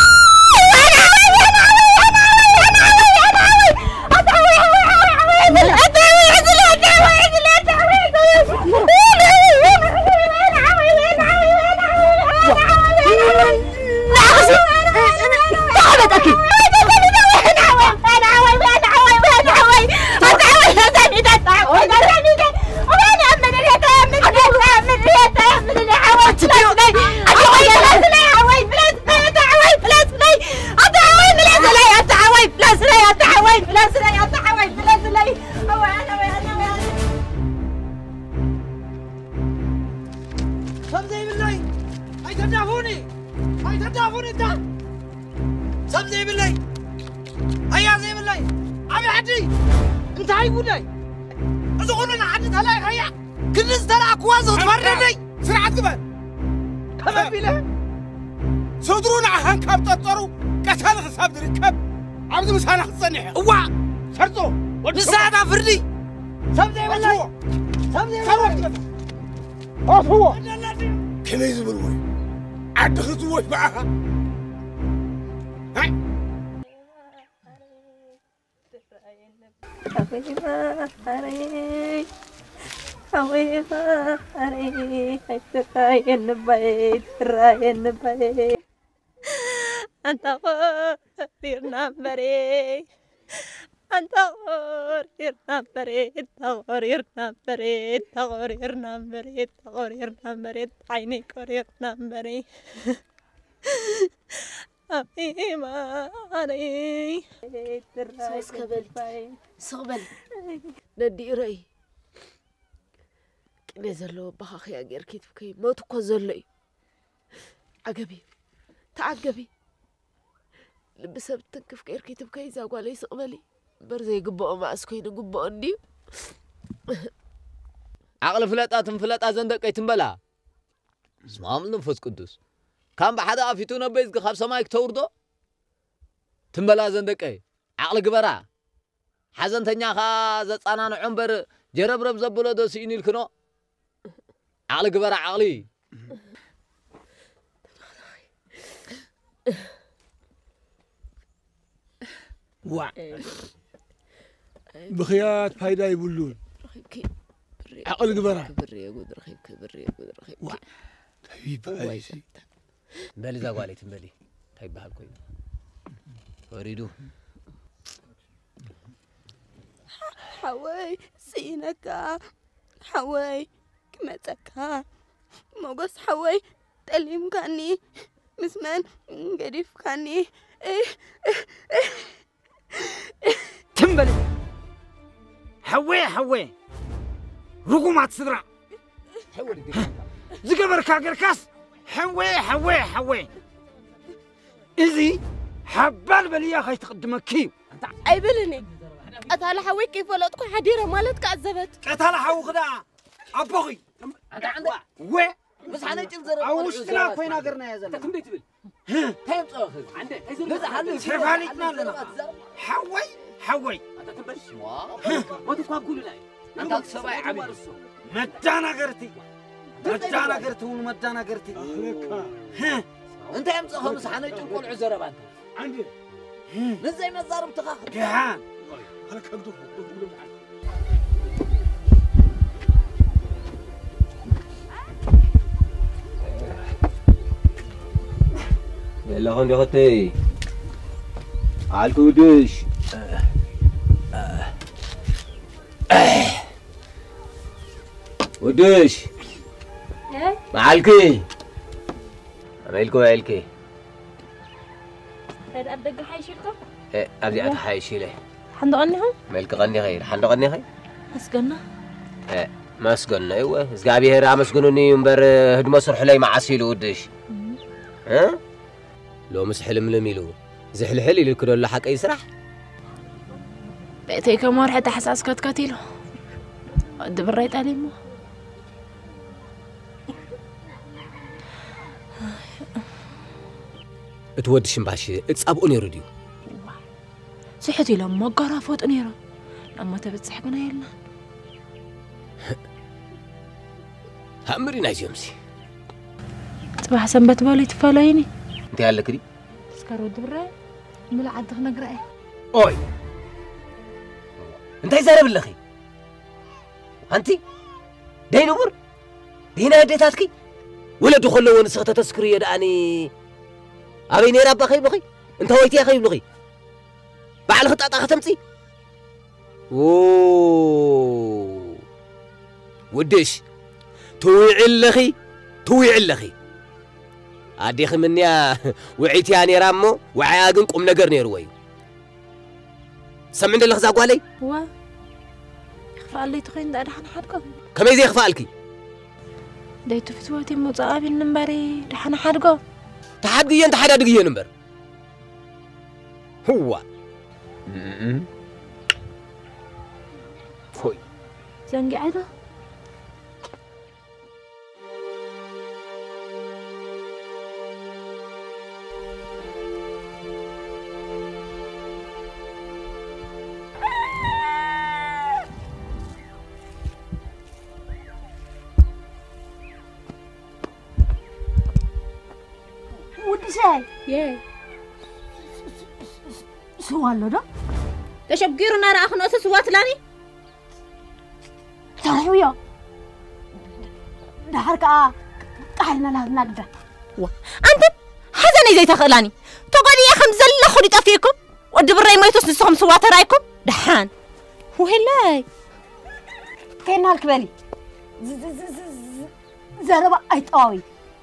[SPEAKER 8] البيت أنت غير نمبري أنت غير نمبري عيني غير نمبري أبي ما علي
[SPEAKER 1] سقبل ندي رأي نزلوا بخاخ يا غير كيفكي ما تقزلي عجبي تعجبي لبسها بتنكف غير كيفكي إذا قال لي سقبلي برزي قبوا ما أسكين قبوا أني
[SPEAKER 4] عقل فلات زندق يتنبلا اسمع من نفس قدوس كان بحدا افيتونا بيز خاب سمايك توردو تنبلا زندق عقل قبرا حزنتنيا خا زصانا عمبر جربرب زبلو دو سيني الكنو عقل قبرا عقلي
[SPEAKER 3] وا بخيات فايدة يبلون عقل قبرا
[SPEAKER 1] بري يقول رخيب
[SPEAKER 3] وا طيب أيسي
[SPEAKER 4] بلي زاقوالي تنبلي طيب بحال كوي وريدو
[SPEAKER 7] حواي سينكا حواي كمتكا موقس حواي تليم كاني مسمان قريف كاني
[SPEAKER 2] تم بلي حوي رقمات صدرع زقبر كاغركاس حوي إزي حبال بلي يا خي تقدمكيو
[SPEAKER 7] أي بلني أتالا حوي كيف ولا تكون حديرة مالتك عزبت
[SPEAKER 2] أتالا حو خدا أبوغي
[SPEAKER 10] أنت عندك
[SPEAKER 2] وي
[SPEAKER 10] بس أنا جنزر
[SPEAKER 2] أوشتنا كوين أقرنا يا زلمة
[SPEAKER 10] كم بيت بل تايم صاخذ عندك
[SPEAKER 2] سيفاليتنا لنا حوي
[SPEAKER 10] أنت تبش ما تفهم كل لاي أنت سبعي عمي
[SPEAKER 2] مدانا قرتي ومدانا قرتي
[SPEAKER 10] أنت يوم صاخذ بس أنا جنقول عزرة بانت
[SPEAKER 2] عندي
[SPEAKER 10] نزاي مزارم تخاخذ
[SPEAKER 2] كهان
[SPEAKER 3] أنا كبدو
[SPEAKER 5] يلا هون يا اختي عالكودش ودش معالكي عملكي
[SPEAKER 8] هذا أبدأ حيشيلكم؟
[SPEAKER 5] ايه ابدي اتحايشيله
[SPEAKER 8] حند غنيهم؟
[SPEAKER 5] ملك غني غير حند غني غير
[SPEAKER 8] أسقنا؟
[SPEAKER 5] ايه ما اسقنا ايوه زقابي هيرا مسقنوني ينبر هدما صرح لي معسيلو ودش ها لو مسحلم لميلو زحلحل اللي كله له حق يسرح
[SPEAKER 8] بقيتي كم مرة حتى حساس كاتيلو قد بريت عليه مو
[SPEAKER 5] اتودش مباشي اتصابقوا نيرو ديو
[SPEAKER 8] صحتي لما قرافوت نيرو لما تبتصحقنا يلنا
[SPEAKER 5] هامري ناجمسي
[SPEAKER 8] صباح سنبت بالي تفاليني
[SPEAKER 5] انت قال لك دي
[SPEAKER 8] تسكروا دبره ملعب دخنا قرأي
[SPEAKER 5] اوي انت يزارب اللخي انتي دي نمر دينا هديتاتكي ولا دخلوا ونسخة تسكرية داني أبي نيرا بخي بخي انت هويتي أخي بلغي بعد خطأ ختمتي ودش تويع اللخي عادي خي مني وعيتي يعني رامو وعياقن قم نقر نيروي سمعنا اللي خزاقوا علي
[SPEAKER 8] وا يخفى لي تخين دا دحن حدكم
[SPEAKER 5] كم يزي يخفى لكي
[SPEAKER 8] دايتو فتواتي مصابي النمبري دحن حدكم
[SPEAKER 5] تحدي انت حدا دقيه نمبر هو هوي
[SPEAKER 8] زنقي عيدا
[SPEAKER 7] ياه سوالو ده
[SPEAKER 6] تشبقيرو نار أخن أساس سوات لاني
[SPEAKER 7] ترحويا ده حركة قاعدنا لها نقدر
[SPEAKER 6] أنت حزني زي تخلاني تقولي يا خم زل خلي تفيكم ودبر راي ما يتوس نسخم سوات رايكم دحان وهلاي
[SPEAKER 7] كاين هالكبالي زربا أيطاوي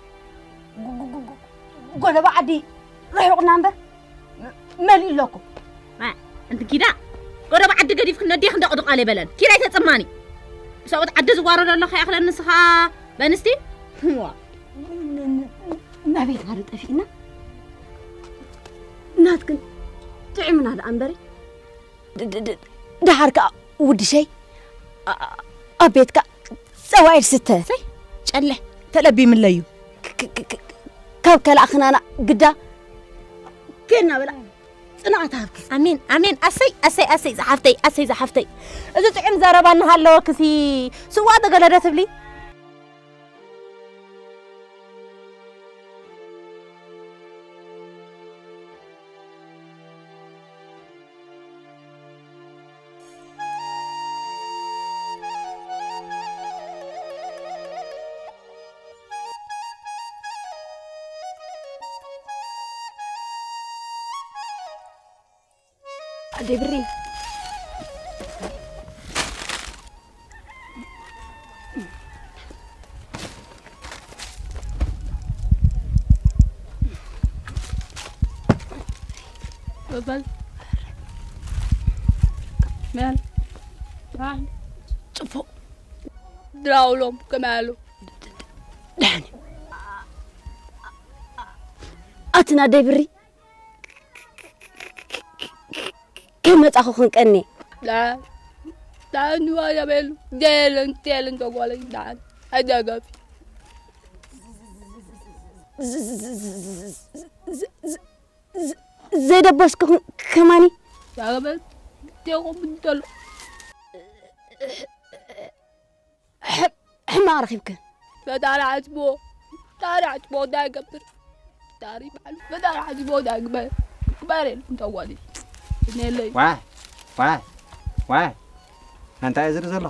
[SPEAKER 7] قولوا بعدي رحوا نمبر مالي لكم
[SPEAKER 6] ما أنت كده قولوا بعد قديف كنا دي خندق دق على بلد كده يتسمعني سوت عد زوارو لله خي أخلا النسخة بنستي هو
[SPEAKER 7] ما بيت غير طفينا ناتكن تعمل هذا أمبري ده حركة ودي شيء أبيتك سواعد ستة
[SPEAKER 6] سي شله تلبي من ليو
[SPEAKER 7] كوكل أخنانا قدا كنا بلا صنعتها
[SPEAKER 6] أمين أسي زحفتي إذا تعم زربان هالو كسي سواد قلدت بلي
[SPEAKER 7] دبري
[SPEAKER 8] ببل
[SPEAKER 12] مال يعني شوفوا دراولهم كمالو
[SPEAKER 8] دعني أتنا دبري كم تأخذ كني
[SPEAKER 12] لا نوا يا بيلو ديلن تقولي دان هذا قافي
[SPEAKER 8] زي دبوس كماني
[SPEAKER 12] يا بيل تيغم بدل
[SPEAKER 8] حمار خيبك
[SPEAKER 12] فدار عجبو دا قبر داري معلو فدار عجبو دا قبر كبارين تقولي نيلي
[SPEAKER 2] واي أنت عايز رزق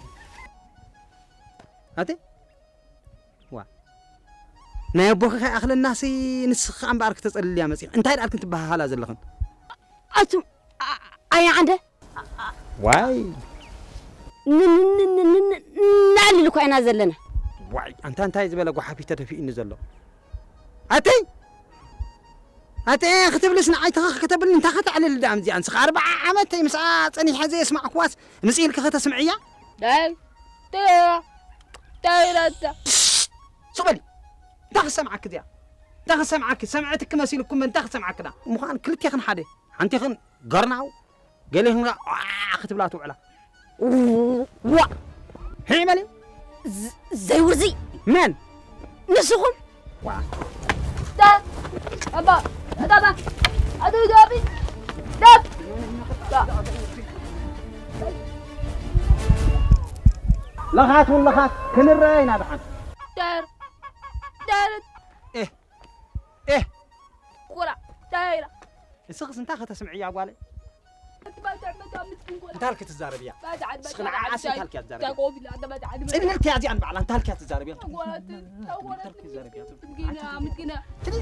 [SPEAKER 2] هاتي وا نايبوك خي أخل الناس نسخ عم بارك تسأل لي يا مسيح أنت هاي كنت بها هلا زلخن
[SPEAKER 8] أتم أي عنده
[SPEAKER 2] واي
[SPEAKER 8] نعلي لكو أنا زلنا
[SPEAKER 2] واي أنت عايز بلقو حبيتة في إني زلو هاتي كتب لي سنعي كتب لي انت خت على الدعم زي انسخ 4 عامات مساعات اني حزي اسمع كواس مسيل كخت سمعيه
[SPEAKER 12] داي
[SPEAKER 2] صبلي داخل سمعك ديا داخل سمعك سمعتك مسيلكم من داخل سمعك دا مخان كلك يخن حدي انت يخن قرناو قال لي كتب لاتو على
[SPEAKER 8] وا
[SPEAKER 2] هي مالي
[SPEAKER 8] زي ورزي
[SPEAKER 2] من
[SPEAKER 8] نسخهم
[SPEAKER 2] وا
[SPEAKER 12] أبا أدو دابي داب
[SPEAKER 2] لغات واللغات كل الرأينا بحن
[SPEAKER 12] دار
[SPEAKER 2] إيه
[SPEAKER 12] ورا دايرة
[SPEAKER 2] السخص انت أخذت سمعية أبوالي انت هلك تزاربيا سخنا عاسي هلك تزاربيا سيدي هلك يا زيان بعلا انت هلك تزاربيا
[SPEAKER 12] متقنا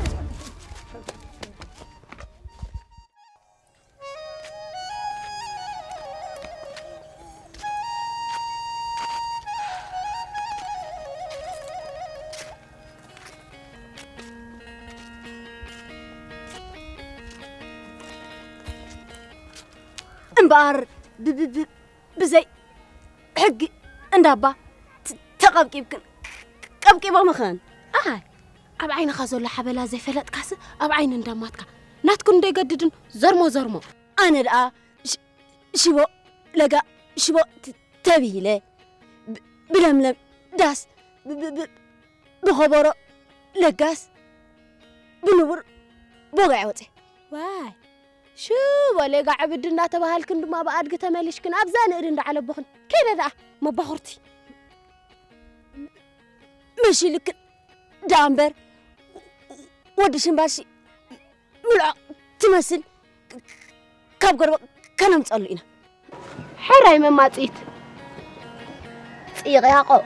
[SPEAKER 8] امبار بزي حقي اندابا تقبقي بكن قبقي بمخان اب عين خازولا حبلا زي فلت كاس اب عين انداماتك ناتكن دي قددن زرمو انا دا شبو لقا شبو تبيله بلملم داس بخبره لقاس بنور بوقع وتي واي شو ولا قاعد بدنا تبهال كن ما بعد قت مالش كن أبزان إرند على بخن كذا ده ما بخرتي ماشي لك دامبر ودشن باشي ملع تمثل كابقر كنا متقلقين حراي ما تيت تيغ يا قو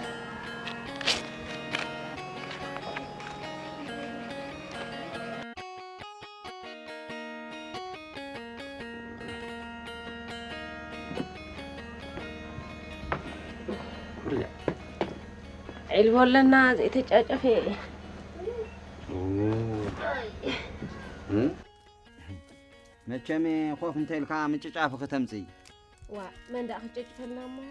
[SPEAKER 6] علبوا لنا زي تجاجفي
[SPEAKER 2] مچمي خوف انت الكا مچጫف ከተምጽي
[SPEAKER 6] وا من دا خججفنا مو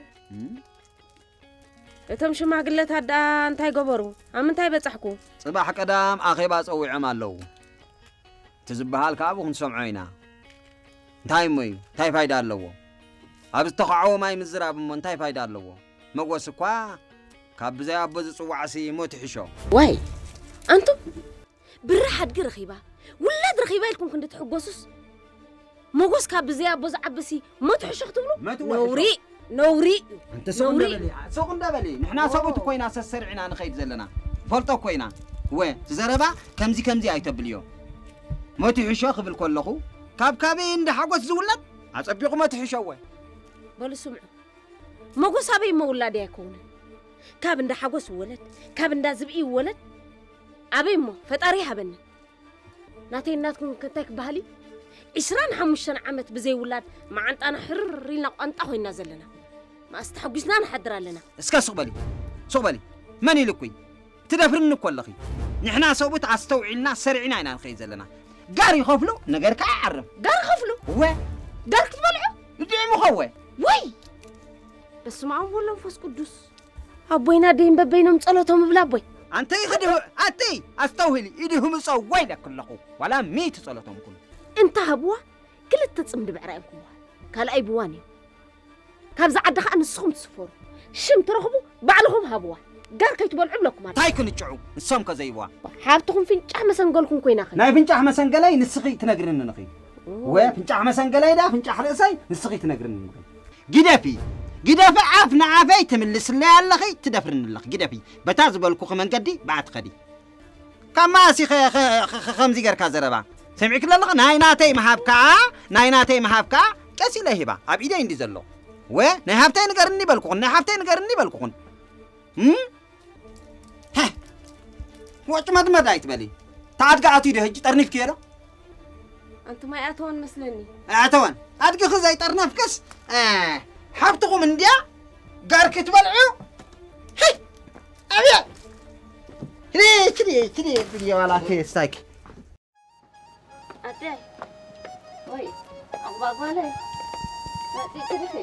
[SPEAKER 6] እቶም ሽማግለት ኣዳ እንታይ ገበሩ ኣብ ምንታይ በጻሕኩ
[SPEAKER 2] ጽባሕ ቀዳም ኣኼባ ጸዊዖም ኣለዉ ትዝበሃል ካብኡ ክንሰምዖ ኢና እንታይ ሞይ እንታይ ፋይዳ ኣለዎ ኣብ ዝተኻዓወ ማይ ምዝራብ እሞ እንታይ ፋይዳ ኣለዎ መጎስ እኳ ካብ ብዘይ ኣቦ ዝጽዋዕሲ ሞት ይሕሾ
[SPEAKER 8] ዋይ ኣንቱም ብራ ሓድጊ ረኺባ ውላድ ረኺባ ኢልኩም ክንዲ ትሕጎሱስ መጎስ ካብ ብዘይ ኣቦ ዝዓብሲ ሞት ይሕሾ ክትብሉ نوري
[SPEAKER 2] انت سوق دبلي نحنا سوقت كوينا سسرعنا نخيد زلنا فلطو كوينا وين زربا كمزي ايتبليو ما تحشو قبل كلخو كابي اند حقوس زولت اصبيقو ما تحشو وين
[SPEAKER 8] بل سمعوا مغوس ابي مولاد يكون كاب اند حقوس ولد كاب اند زبي ولد ابي مو فطاري حبن ناتي ناتكم كنتك بحالي 25 عمت بزي ولاد ما انت انا حرينا قنطه خوينا زلنا ما استحقسنا نحضر لنا
[SPEAKER 2] اسكا سوبلي ماني لكوي تدفرن كلخي نحنا صوبت استوعلنا سرعنا انا نخي زلنا قاري خفلو نغير كعرف
[SPEAKER 8] قاري خفلو
[SPEAKER 2] هو
[SPEAKER 8] قارك تبلعو
[SPEAKER 2] يدعي مخوي
[SPEAKER 6] وي بس معهم ولا نفس قدوس أبوينا دين ببينهم صلاتهم بلا أبوي
[SPEAKER 2] أنت يخدم أنتي أستوهلي إيدهم صوّي لك كله ولا ميت صلاتهم كله
[SPEAKER 6] أنت هبوا كل التصمد بعرائكم قال أي بواني كابز عدخ أن السخم تصفر شم ترخبوا بعلهم هبوا قال كي تبلعوا لكم
[SPEAKER 2] تايكن تشعو السم كزيوا
[SPEAKER 6] حابتكم فنجح مثلا قولكم كوين أخي
[SPEAKER 2] ناي فنجح مثلا قالي نسخي تنقرن نخي وفنجح مثلا قالي ده فنجح رأسي نسخي تنقرن نخي جدافي عافنا عافيت من اللي اللخي تدفرن اللخ جدافي بتعزب الكوخ من قدي بعد خدي كما سي خمسي جر كازربا سمعك للخ نايناتي محابكا كاسي لهبا أبيدا عندي زلو نهابتي نقرني بالكوخن ها وقت ما دايت بالي تعاد قاعتي ده هجي ترنيف كيرا
[SPEAKER 6] أنت ما أتوان مثلني
[SPEAKER 2] أتوان أدقي خزاي ترنف كس حبتكم من ديا قارك تبلعو هي أبيا كذي ولا كي سايك
[SPEAKER 6] أدي وي أبغى قولي ما تيجي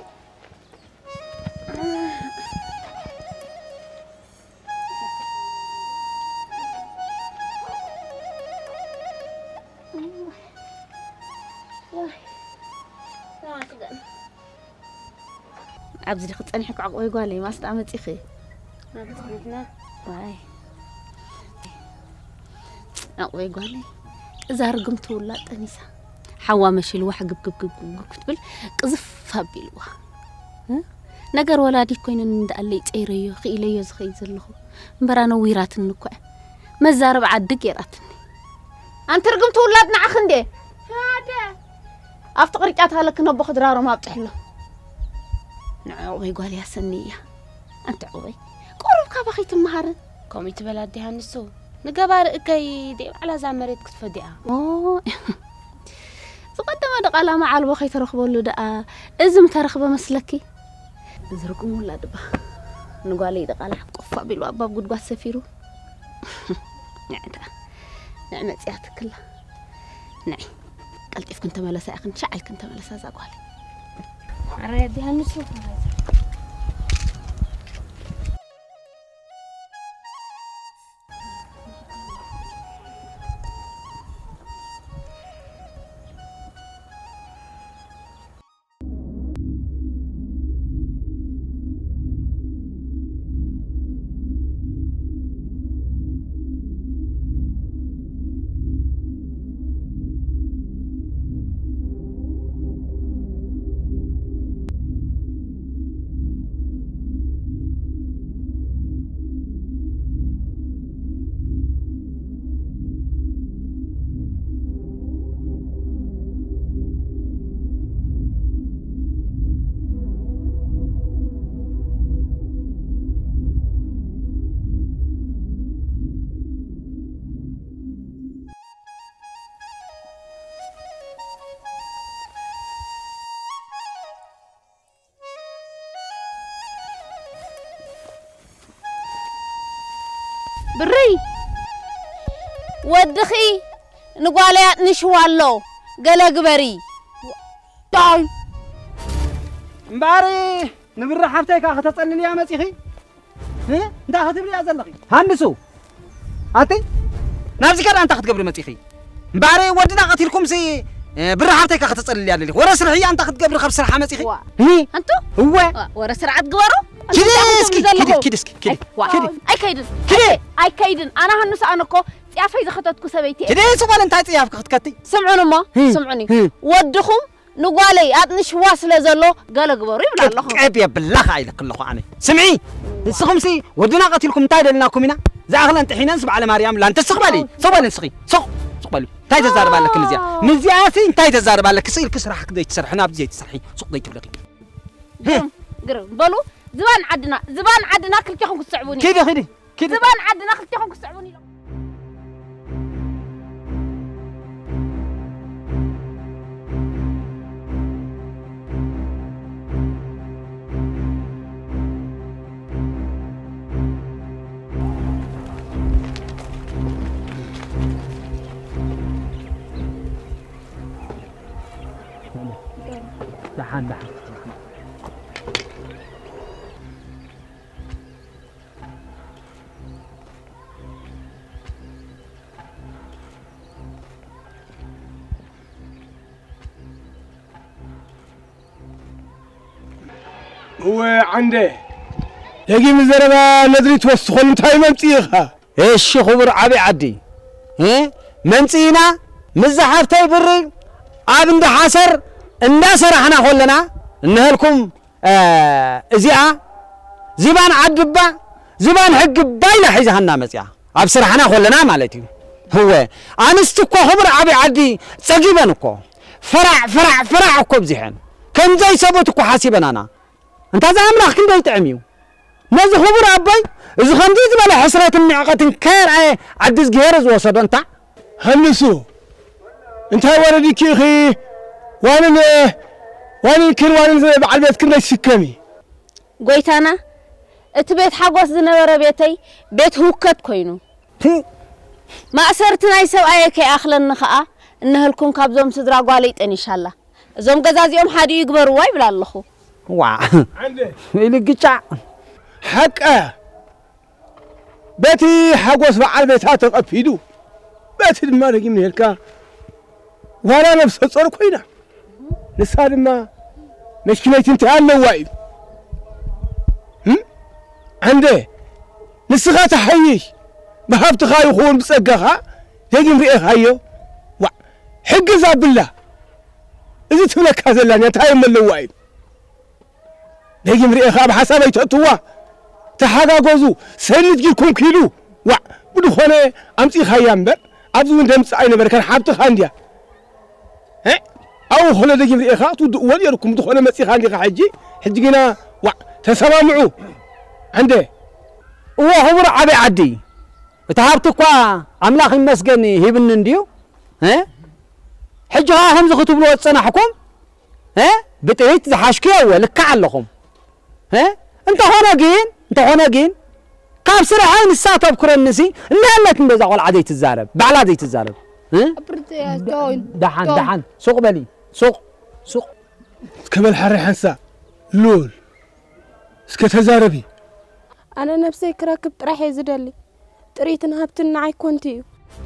[SPEAKER 6] عبزي خط أنا حكوا عقوي قالي ما استعملت إخي ما بتقولنا واي عقوي قالي إذا رقمت ولا تنسى حوا مشي الواحد قب كتبل قذف هبيلوا نجار ولادي كوين ندقلي تيريو خيليو زخي زلخو مبرانا ويرات النكوع مزارب عدق يراتني أنت رقمت ولادنا عخندي هذا أفتقرك أتهلك نبو خضرارو ما بتحلو نعوي قال يا سنية أنت عوي قرب كابخي تمهارن كومي تبلادي هانسو نقبار كيدي على زمرت كتفديها أوه تقدم دقالا مع الوخي ترخبوا له دقا إزم ترخبه مسلكي إزركم ولا دبا نقالي دقالا قفا بالواباب قد قوات سفيرو نعمة سياتك كلها نعي قلت إف كنت ملسا أخن شعل كنت ملسا زاقوالي عريدي هالنسو بري ودخي نقاليات نشوالو قلا قبري طاي
[SPEAKER 2] مباري نبر حفتك اخ تصلي يا مسيخي انت اخذ لي ازلقي هنسو اتي نفسي كان انت اخذ قبر مسيخي مباري ودنا قتلكم سي بر حفتك اخ تصلي يا لي ورا سرحي انت اخذ قبر خبر سرحه مسيخي
[SPEAKER 6] انتو
[SPEAKER 2] هو
[SPEAKER 6] ورا سرعه قبرو
[SPEAKER 2] كده
[SPEAKER 6] أي كيدن أنا هنوس أناكو تعرفي إذا خطتكو سبيتي
[SPEAKER 2] كده سؤال أنت تعرف خطكتي
[SPEAKER 6] سمعوني ما سمعوني ودخم نقالي أتنش واصل زلوا قال قبري بلا الله
[SPEAKER 2] أبي بالله خايلك الله عني سمعي السخمسي ودنا قتلكم تايدلناكم هنا زاغلا أنت حين نسب على مريم لا أنت استقبلي صبالي نسقي سقبلي تاي تزار بالك مزياسي تاي تزار بالك سيل كسر حق ديت سرحنا بزيت سرحي سوق ديت بلقي
[SPEAKER 6] قرب بلو زبان عدنا كلكم كتصعبوني
[SPEAKER 2] كده
[SPEAKER 6] زبان عدنا كلكم كتصعبوني
[SPEAKER 2] دحان
[SPEAKER 3] هو عنده يجي من زربا ندري توسخون انتهي ممتيخها
[SPEAKER 2] ايش خبر عبي عدي ايه منصينا مزحفتي بري اب اند حسر اندا سرحنا خلنا انهلكم ازيا زبان عدبا زبان حق بايله حيزهنا مصيا اب سرحنا خلنا مالتي هو انستكو خبر عبي عدي صجيبنكو فرع اكو بزحن كم زي سبوتكو حاسبنا انا انت زعمنا كندي تعميو نزي خبر ابي اذا خندي زباله حسرات النعقه كان عدس غيرز وصد انت
[SPEAKER 3] هنسو انت ولدي كيخي وانا كل وانا زي بعد بيت كنا يسكمي
[SPEAKER 6] قويتانا اتبيت حقوس زنبره بيتي بيت هوكت كوينو ما أسرتنا يسوي أيك أخلنا خاء إنه لكم كابزوم سدرا قاليت إن شاء الله زوم جزاز يوم حد يكبر واي بلا الله خو
[SPEAKER 2] وا اللي قطع
[SPEAKER 3] حق بيتي حقوس بعد بيتها تقفيدو بيتي ما رجع من هالكا وانا نفس صار كوينا نسال ما مشكلة انتهى وايد عنده نسخات حيش بهابت خاي خون بسقها تيجي مريء خايو وا حق زاب بالله اذا تملك هذا اللي تايم اللوايد تيجي مريء خاب حسابي تتوا تحاغاغوزو سند جيكم كيلو وا بدو خونه امصي خايامبر ابزو دمص عين بركن حابت خانديا ها او خله تيجي مريء خاطو ول يركم بدو خونه مصي خاندي حجينا وا تسمعوا عنده
[SPEAKER 2] هو خبر عبي عدي بتهابتكوا املاخ يمسكني هبن انديو ها حجها هم زختو بلو تصنحكم ها بتيت زحاشكيو لك علخم ها انت هنا جين كاب سرعين الساعه بكرنسي نالت እንደዛ ቆልዓ ዘይትዛረብ ባዕላ ዘይትዛረብ دحان سوق بلي سوق
[SPEAKER 3] كمل حري حنسا لول اسكت تزاربي
[SPEAKER 7] انا نفسي كراكب طرح يزدلي طريتنا هبتنا عيكونتي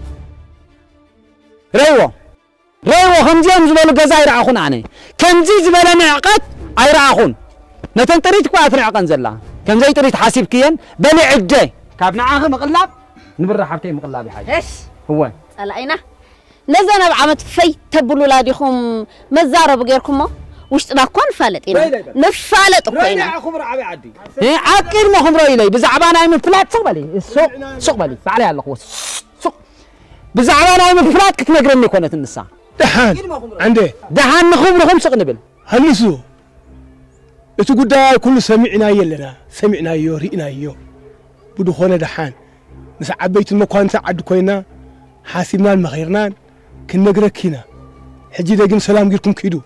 [SPEAKER 7] ريو
[SPEAKER 2] خمزيم زبل غزاير اخون اني كنزي زبل نعقت ايراخون نتن طريت كو اتنعقن زلا كم زي طريت حاسبكين بلي عدي كابنا اخ مقلاب نبر حبتي مقلابي حاجه
[SPEAKER 6] ايش
[SPEAKER 2] هو
[SPEAKER 6] طلعينا نزنا بعمت في تبلو لاديكم مزارب غيركم وشطنا كون فالطينا نفالط كوينا
[SPEAKER 2] خبر عبي عدي ايه عقل ما خبر الي بزعبانا من فلات سوق بالي فعلي الله قوس سوق بزعبانا من فلات كتنغرني كونت النساء
[SPEAKER 3] دحان عندي
[SPEAKER 2] دحان خبرهم سق نبل
[SPEAKER 3] هنسو اتو غداي كل سمعنا يلنا سمعنا يورينا يو بدو خونه دحان مس عبيت المكان سعد كوينا حاسبنا المخيرنا كنغركينا حجي دغم سلام غيركم كيدو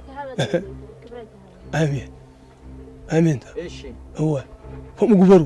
[SPEAKER 3] امين هو هم غبروا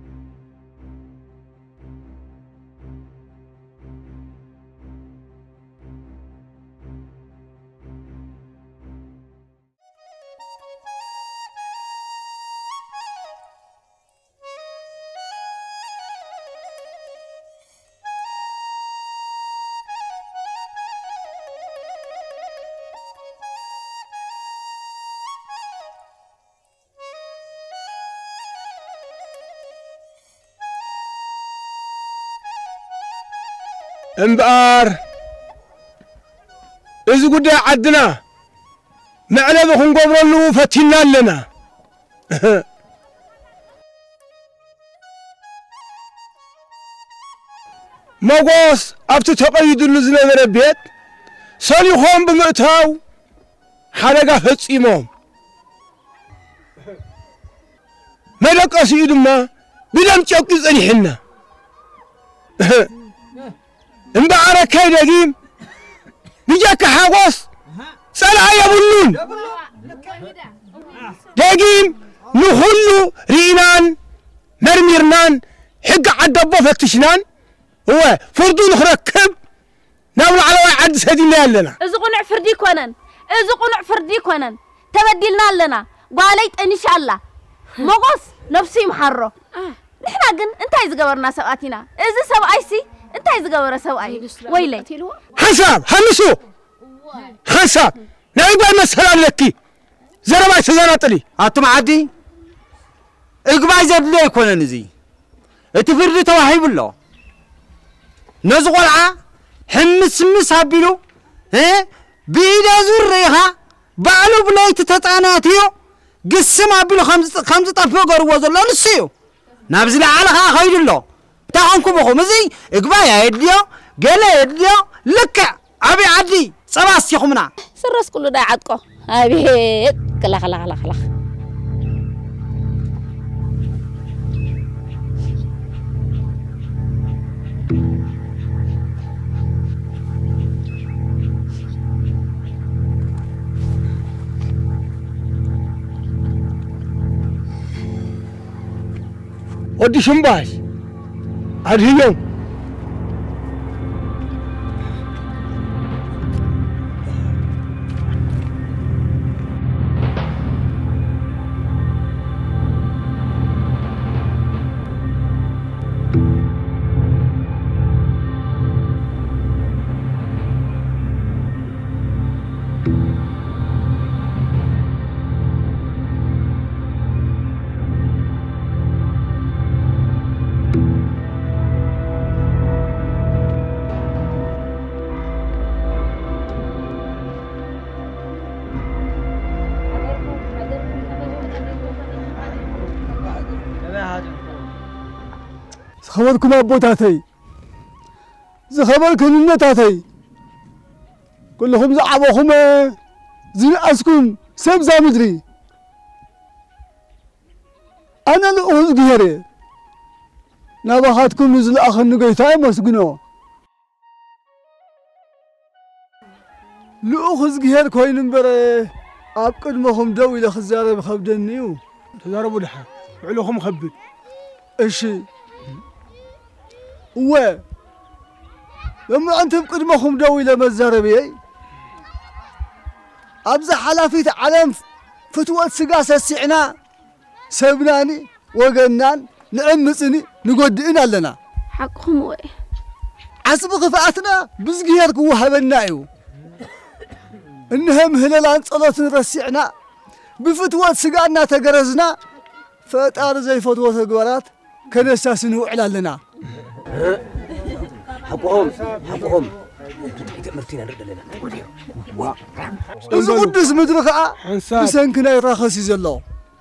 [SPEAKER 3] امبار إذا قد عدنا معنا بخون قبرلو فتنا لنا موقوس أفتو تقيد اللزنا من البيت صالحهم بمئتاو حلقة فتسيمهم ملك أسيد ما بلام تشوكز أنيحنا امبارك كاي دقيم بيجاك حاقوس سلا يبلون دقيم نخلو رينان مرميرنان حق عدبو فتشنان هو فردو نخركب ناول على واحد سدينا لنا
[SPEAKER 6] إذا قنع فردي كونن تبدلنا لنا قاليت إن شاء الله مغص نفسي محرو نحنا قن انت عايز قبرنا سواتنا إذا سوأيسي انت عايز قبر سوأي ويلي
[SPEAKER 3] حساب هنسو حساب نايبا مسألة لكي زربا سزانات لي
[SPEAKER 2] أنتم عادي إقبع زدلي يكون نزي اتفرد توحيب الله نزغلعة حمس هابيلو بيدا زريها بعلو بلايت تتعناتيو قسم هابيلو خمس طفو قروا زلو نسيو نابزل على خير الله تاعنكم بخو مزي إقبع يديو قلا يديو لك أبي عدي سباس يخمنا
[SPEAKER 8] سرس كله دا عدكو أبي كلا خلا خلا خلا
[SPEAKER 3] ودي شمباش عديهم خبركم أبوتاتي زخبركم النتاتي كلهم زعبوهم زنقاسكم سبزا مدري أنا الأوز غيري نباهاتكم نزل أخر نقيتاي مسجنو الأوز غير كوين برا أبقد مهم دوي لخزارة بخبدنيو تجاربوا لحا علوهم خبد إيشي و لما أنت بقدمهم دوي لما الزربي أبزح حلافيت علم فتوات سقاسة السعنا سبناني وقنان نعمسني نقدئنا لنا
[SPEAKER 8] حقهم وي
[SPEAKER 3] عصب خفاتنا بزقيرك وهبنايو إنهم هلالان صلاة نرسعنا بفتوات سقانا تقرزنا فتار زي فتوات قوارات كان أساسنه إعلان
[SPEAKER 5] حقهم تأمرتين نرد لنا
[SPEAKER 3] إذا قدس مدرخة بسنكنا يراخص يزلو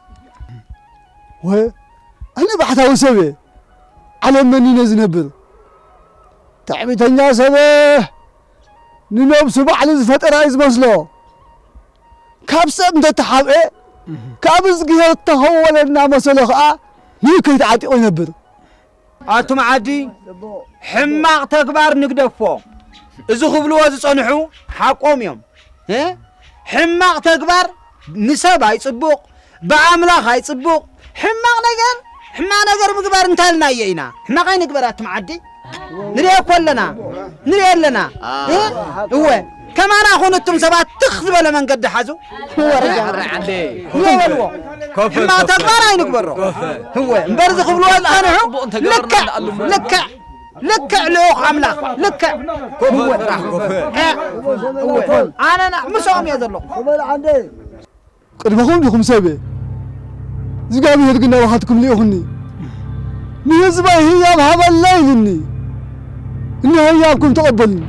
[SPEAKER 3] وهي أنا بحثها وسبي على مني نزنبر تعبت الناس به ننوم سبع لزفت رئيس مسلو كابسة متتحب إيه كابس قهر التهول لنا مسلو ميكي تعطي ونبر
[SPEAKER 2] أنتم عادي حماق تكبار نقدفو إذا خبلوا زصنحو حقهم يوم حماق تكبار نسبة يصبوق بعملاخ يصبوق حماق نجر مقبار انتهلنا يينا حماق أي نقبرات معدي نريه كلنا نريه لنا هو كما ناخون التم سبات تخذ ولا من قد حزو هو رجال عندي هو حماق تكبار أي نقبره هو مبرز خبلوا زصنحو لك علوخ عملاخ لك هو أنا مسوم يذلو
[SPEAKER 3] عندي قدمكم لكم سبي زقابي يرقنا وحدكم ليخني نيزبا هي بهذا الليل إني هياكم تقبلني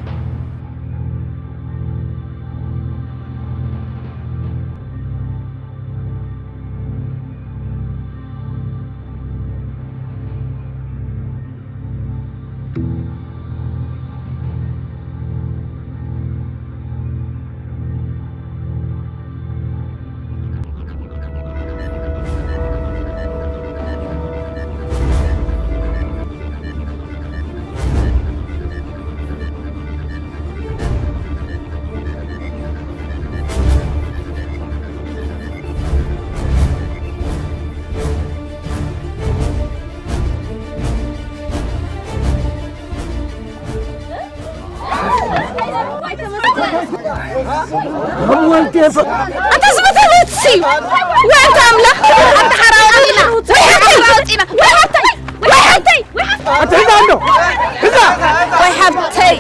[SPEAKER 8] أنت زبط الوتسي وأنت عاملة أنت حراوطينا ويحتي ويحتي
[SPEAKER 3] أنت هنا عنده هنا
[SPEAKER 6] وي حبتي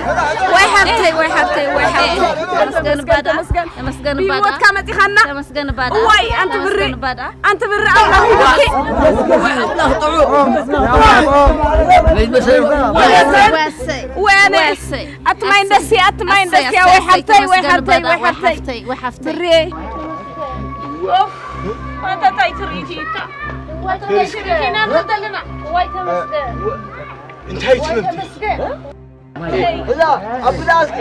[SPEAKER 6] مسجن بادا مسجن بادا
[SPEAKER 7] بيوت كامتي خنا
[SPEAKER 6] مسجن بادا
[SPEAKER 7] وي أنت بري أنت بري الله وأنا أتمين دسي يا وي حبتي بري أنت تايتريتيكا وتشريكينا بدلنا واي تمسكن
[SPEAKER 3] أنت هاي تمسكن لا أبدا أسكت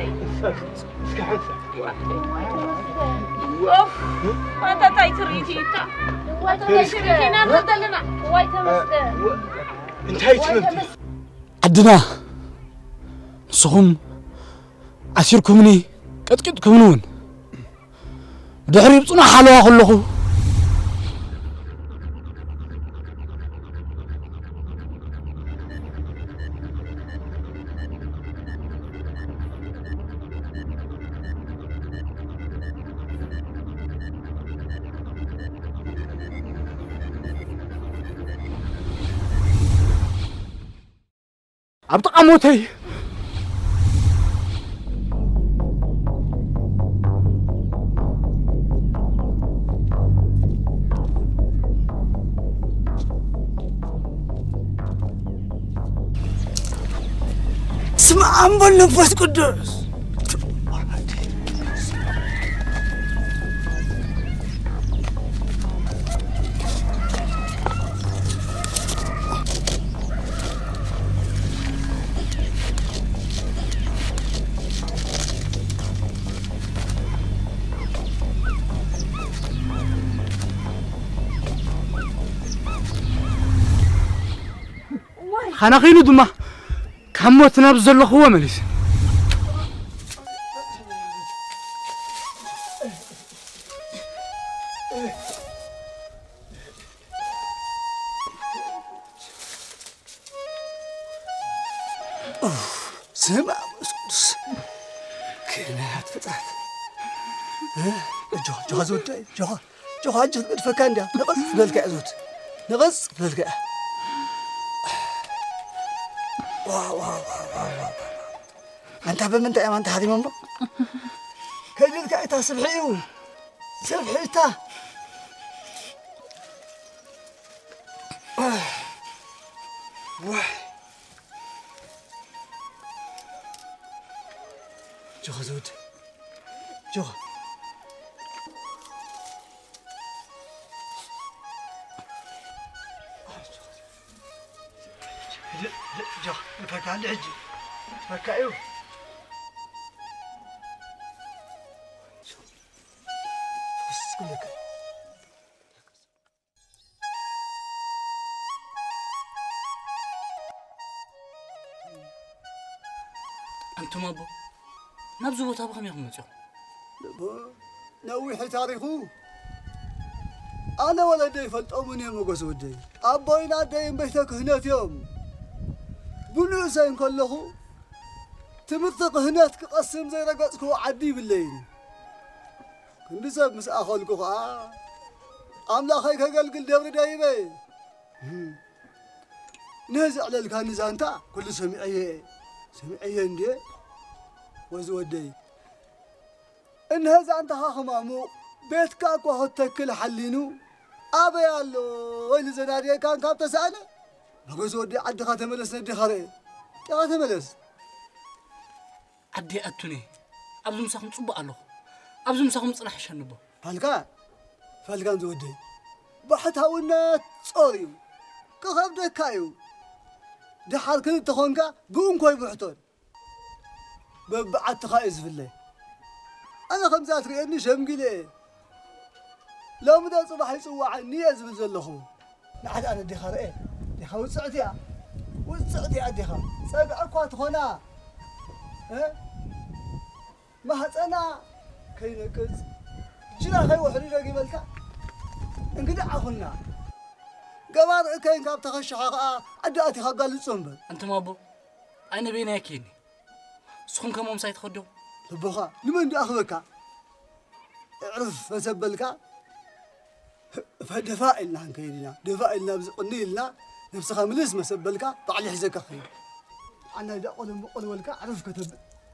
[SPEAKER 7] أنت تايتريتيكا وتشريكينا بدلنا واي تمسكن
[SPEAKER 3] أنت هاي تمسكن
[SPEAKER 2] عدنا نصهم عسيركمني كتكتكمنون دحري بصنا حلوة كلكم عبد قاموتي اسمع أمبل نفس قدوس خناقينو دما كموتنا بزلخ هو مليس سمع مسكوس كنات فتات جوها زود جوها جد فكان ده نقص بلك عزوت نقص بلك واو أنت بمنت يا أنت هذه منبر كيف كأيتها سبحيو سبحيتها جوها زود جوها جوها الفكان اللي عجي فكايو
[SPEAKER 10] أنتم أبو نبزو بطابخم يا خمسة
[SPEAKER 2] نوي تاريخو أنا ولدي فلتأمني مقص ودي أبوينا دايم بيتك هنا يوم بلو زين كله تمثق هنا تقسم زي رقصكو عدي بالليل كل سب مس أخلكو أملاخي كقلقل دبر دايبي نزع للكان زانتا كل سمعيه عندي وزودي إن هذا أنت خمامو بيتك أكو هتكل حلينو أبي يالله وين زناري كان كاب تسأله بقول زودي عد خاتم ملس ندي خري خاتم ملس
[SPEAKER 10] عدي أتوني أبزم مساكم صبوا الله أبزم مساكم صنح شنبو
[SPEAKER 2] فالكان زودي بحث هؤلاء صاريو كخاب دكايو ده حال كنت تخونك قوم كوي بحطون ببعت خايز في الليل أنا خمسات ريني شمقلي لو مدى صباح يسوى عني أزبل زلخو نحن أنا ديخار إيه ديخار وسعتيا ديخار سابع أكوات هنا ما هتأنا كينا كز جنا خي وحريرة قبلك انقدع أخونا قمار كين كاب تخشح أدأتي خقال الصنبل
[SPEAKER 10] أنت ما أبو أنا بينا يكيني سخون كمام سايت خدو
[SPEAKER 2] لبخا لمن دي أخذك اعرف فسبلك فدفائلنا هنكيدنا دفائلنا بزقنيلنا
[SPEAKER 13] نفسها ملز مسبلك طالع حزك أخي أنا إذا قول ولك أعرف كتب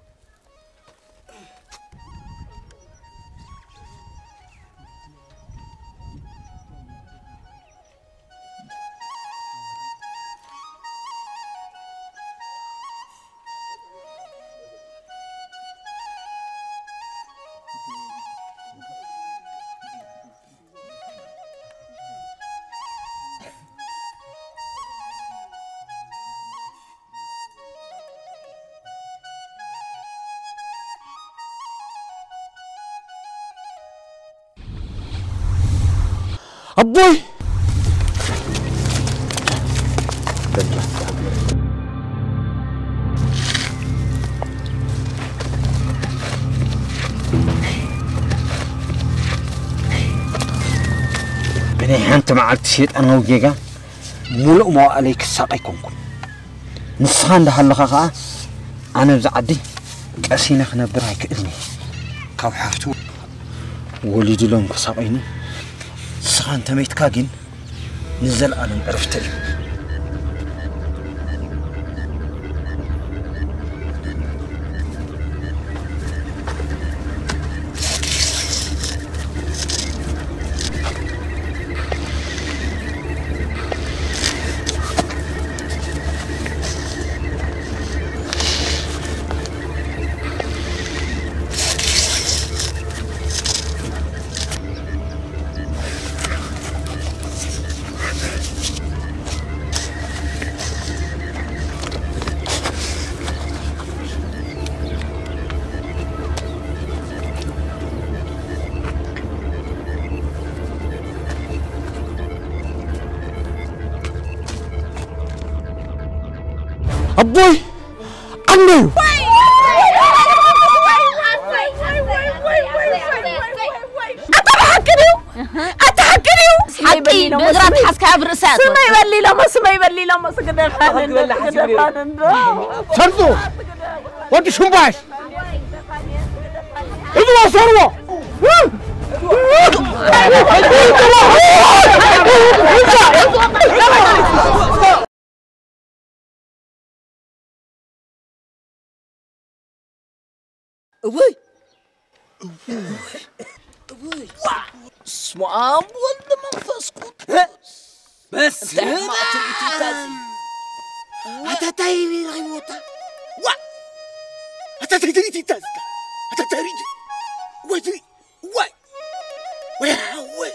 [SPEAKER 3] أبوي بني أنت ما عرفت شيء أنا وجيجا ملء ما عليك الساق يكونكم نسخان ده هاللقاء أنا بزعدي كأسينا خنا برايك إذني كاو حافتو وليدي لهم كساقيني سخان تميت كاجين نزل أنا عرفت أبوي أمي
[SPEAKER 6] أتحكريو حقي بغرات حسكها برسات سمي يبلي لما سقدر
[SPEAKER 3] سردو ودي شنباش إذا وصلوا
[SPEAKER 2] أبوي اسمع ولد منفس قدس بس ما تريد تازي
[SPEAKER 3] أتتايري غيوتا وا أتتايري تازي أتتايري وادري واي وي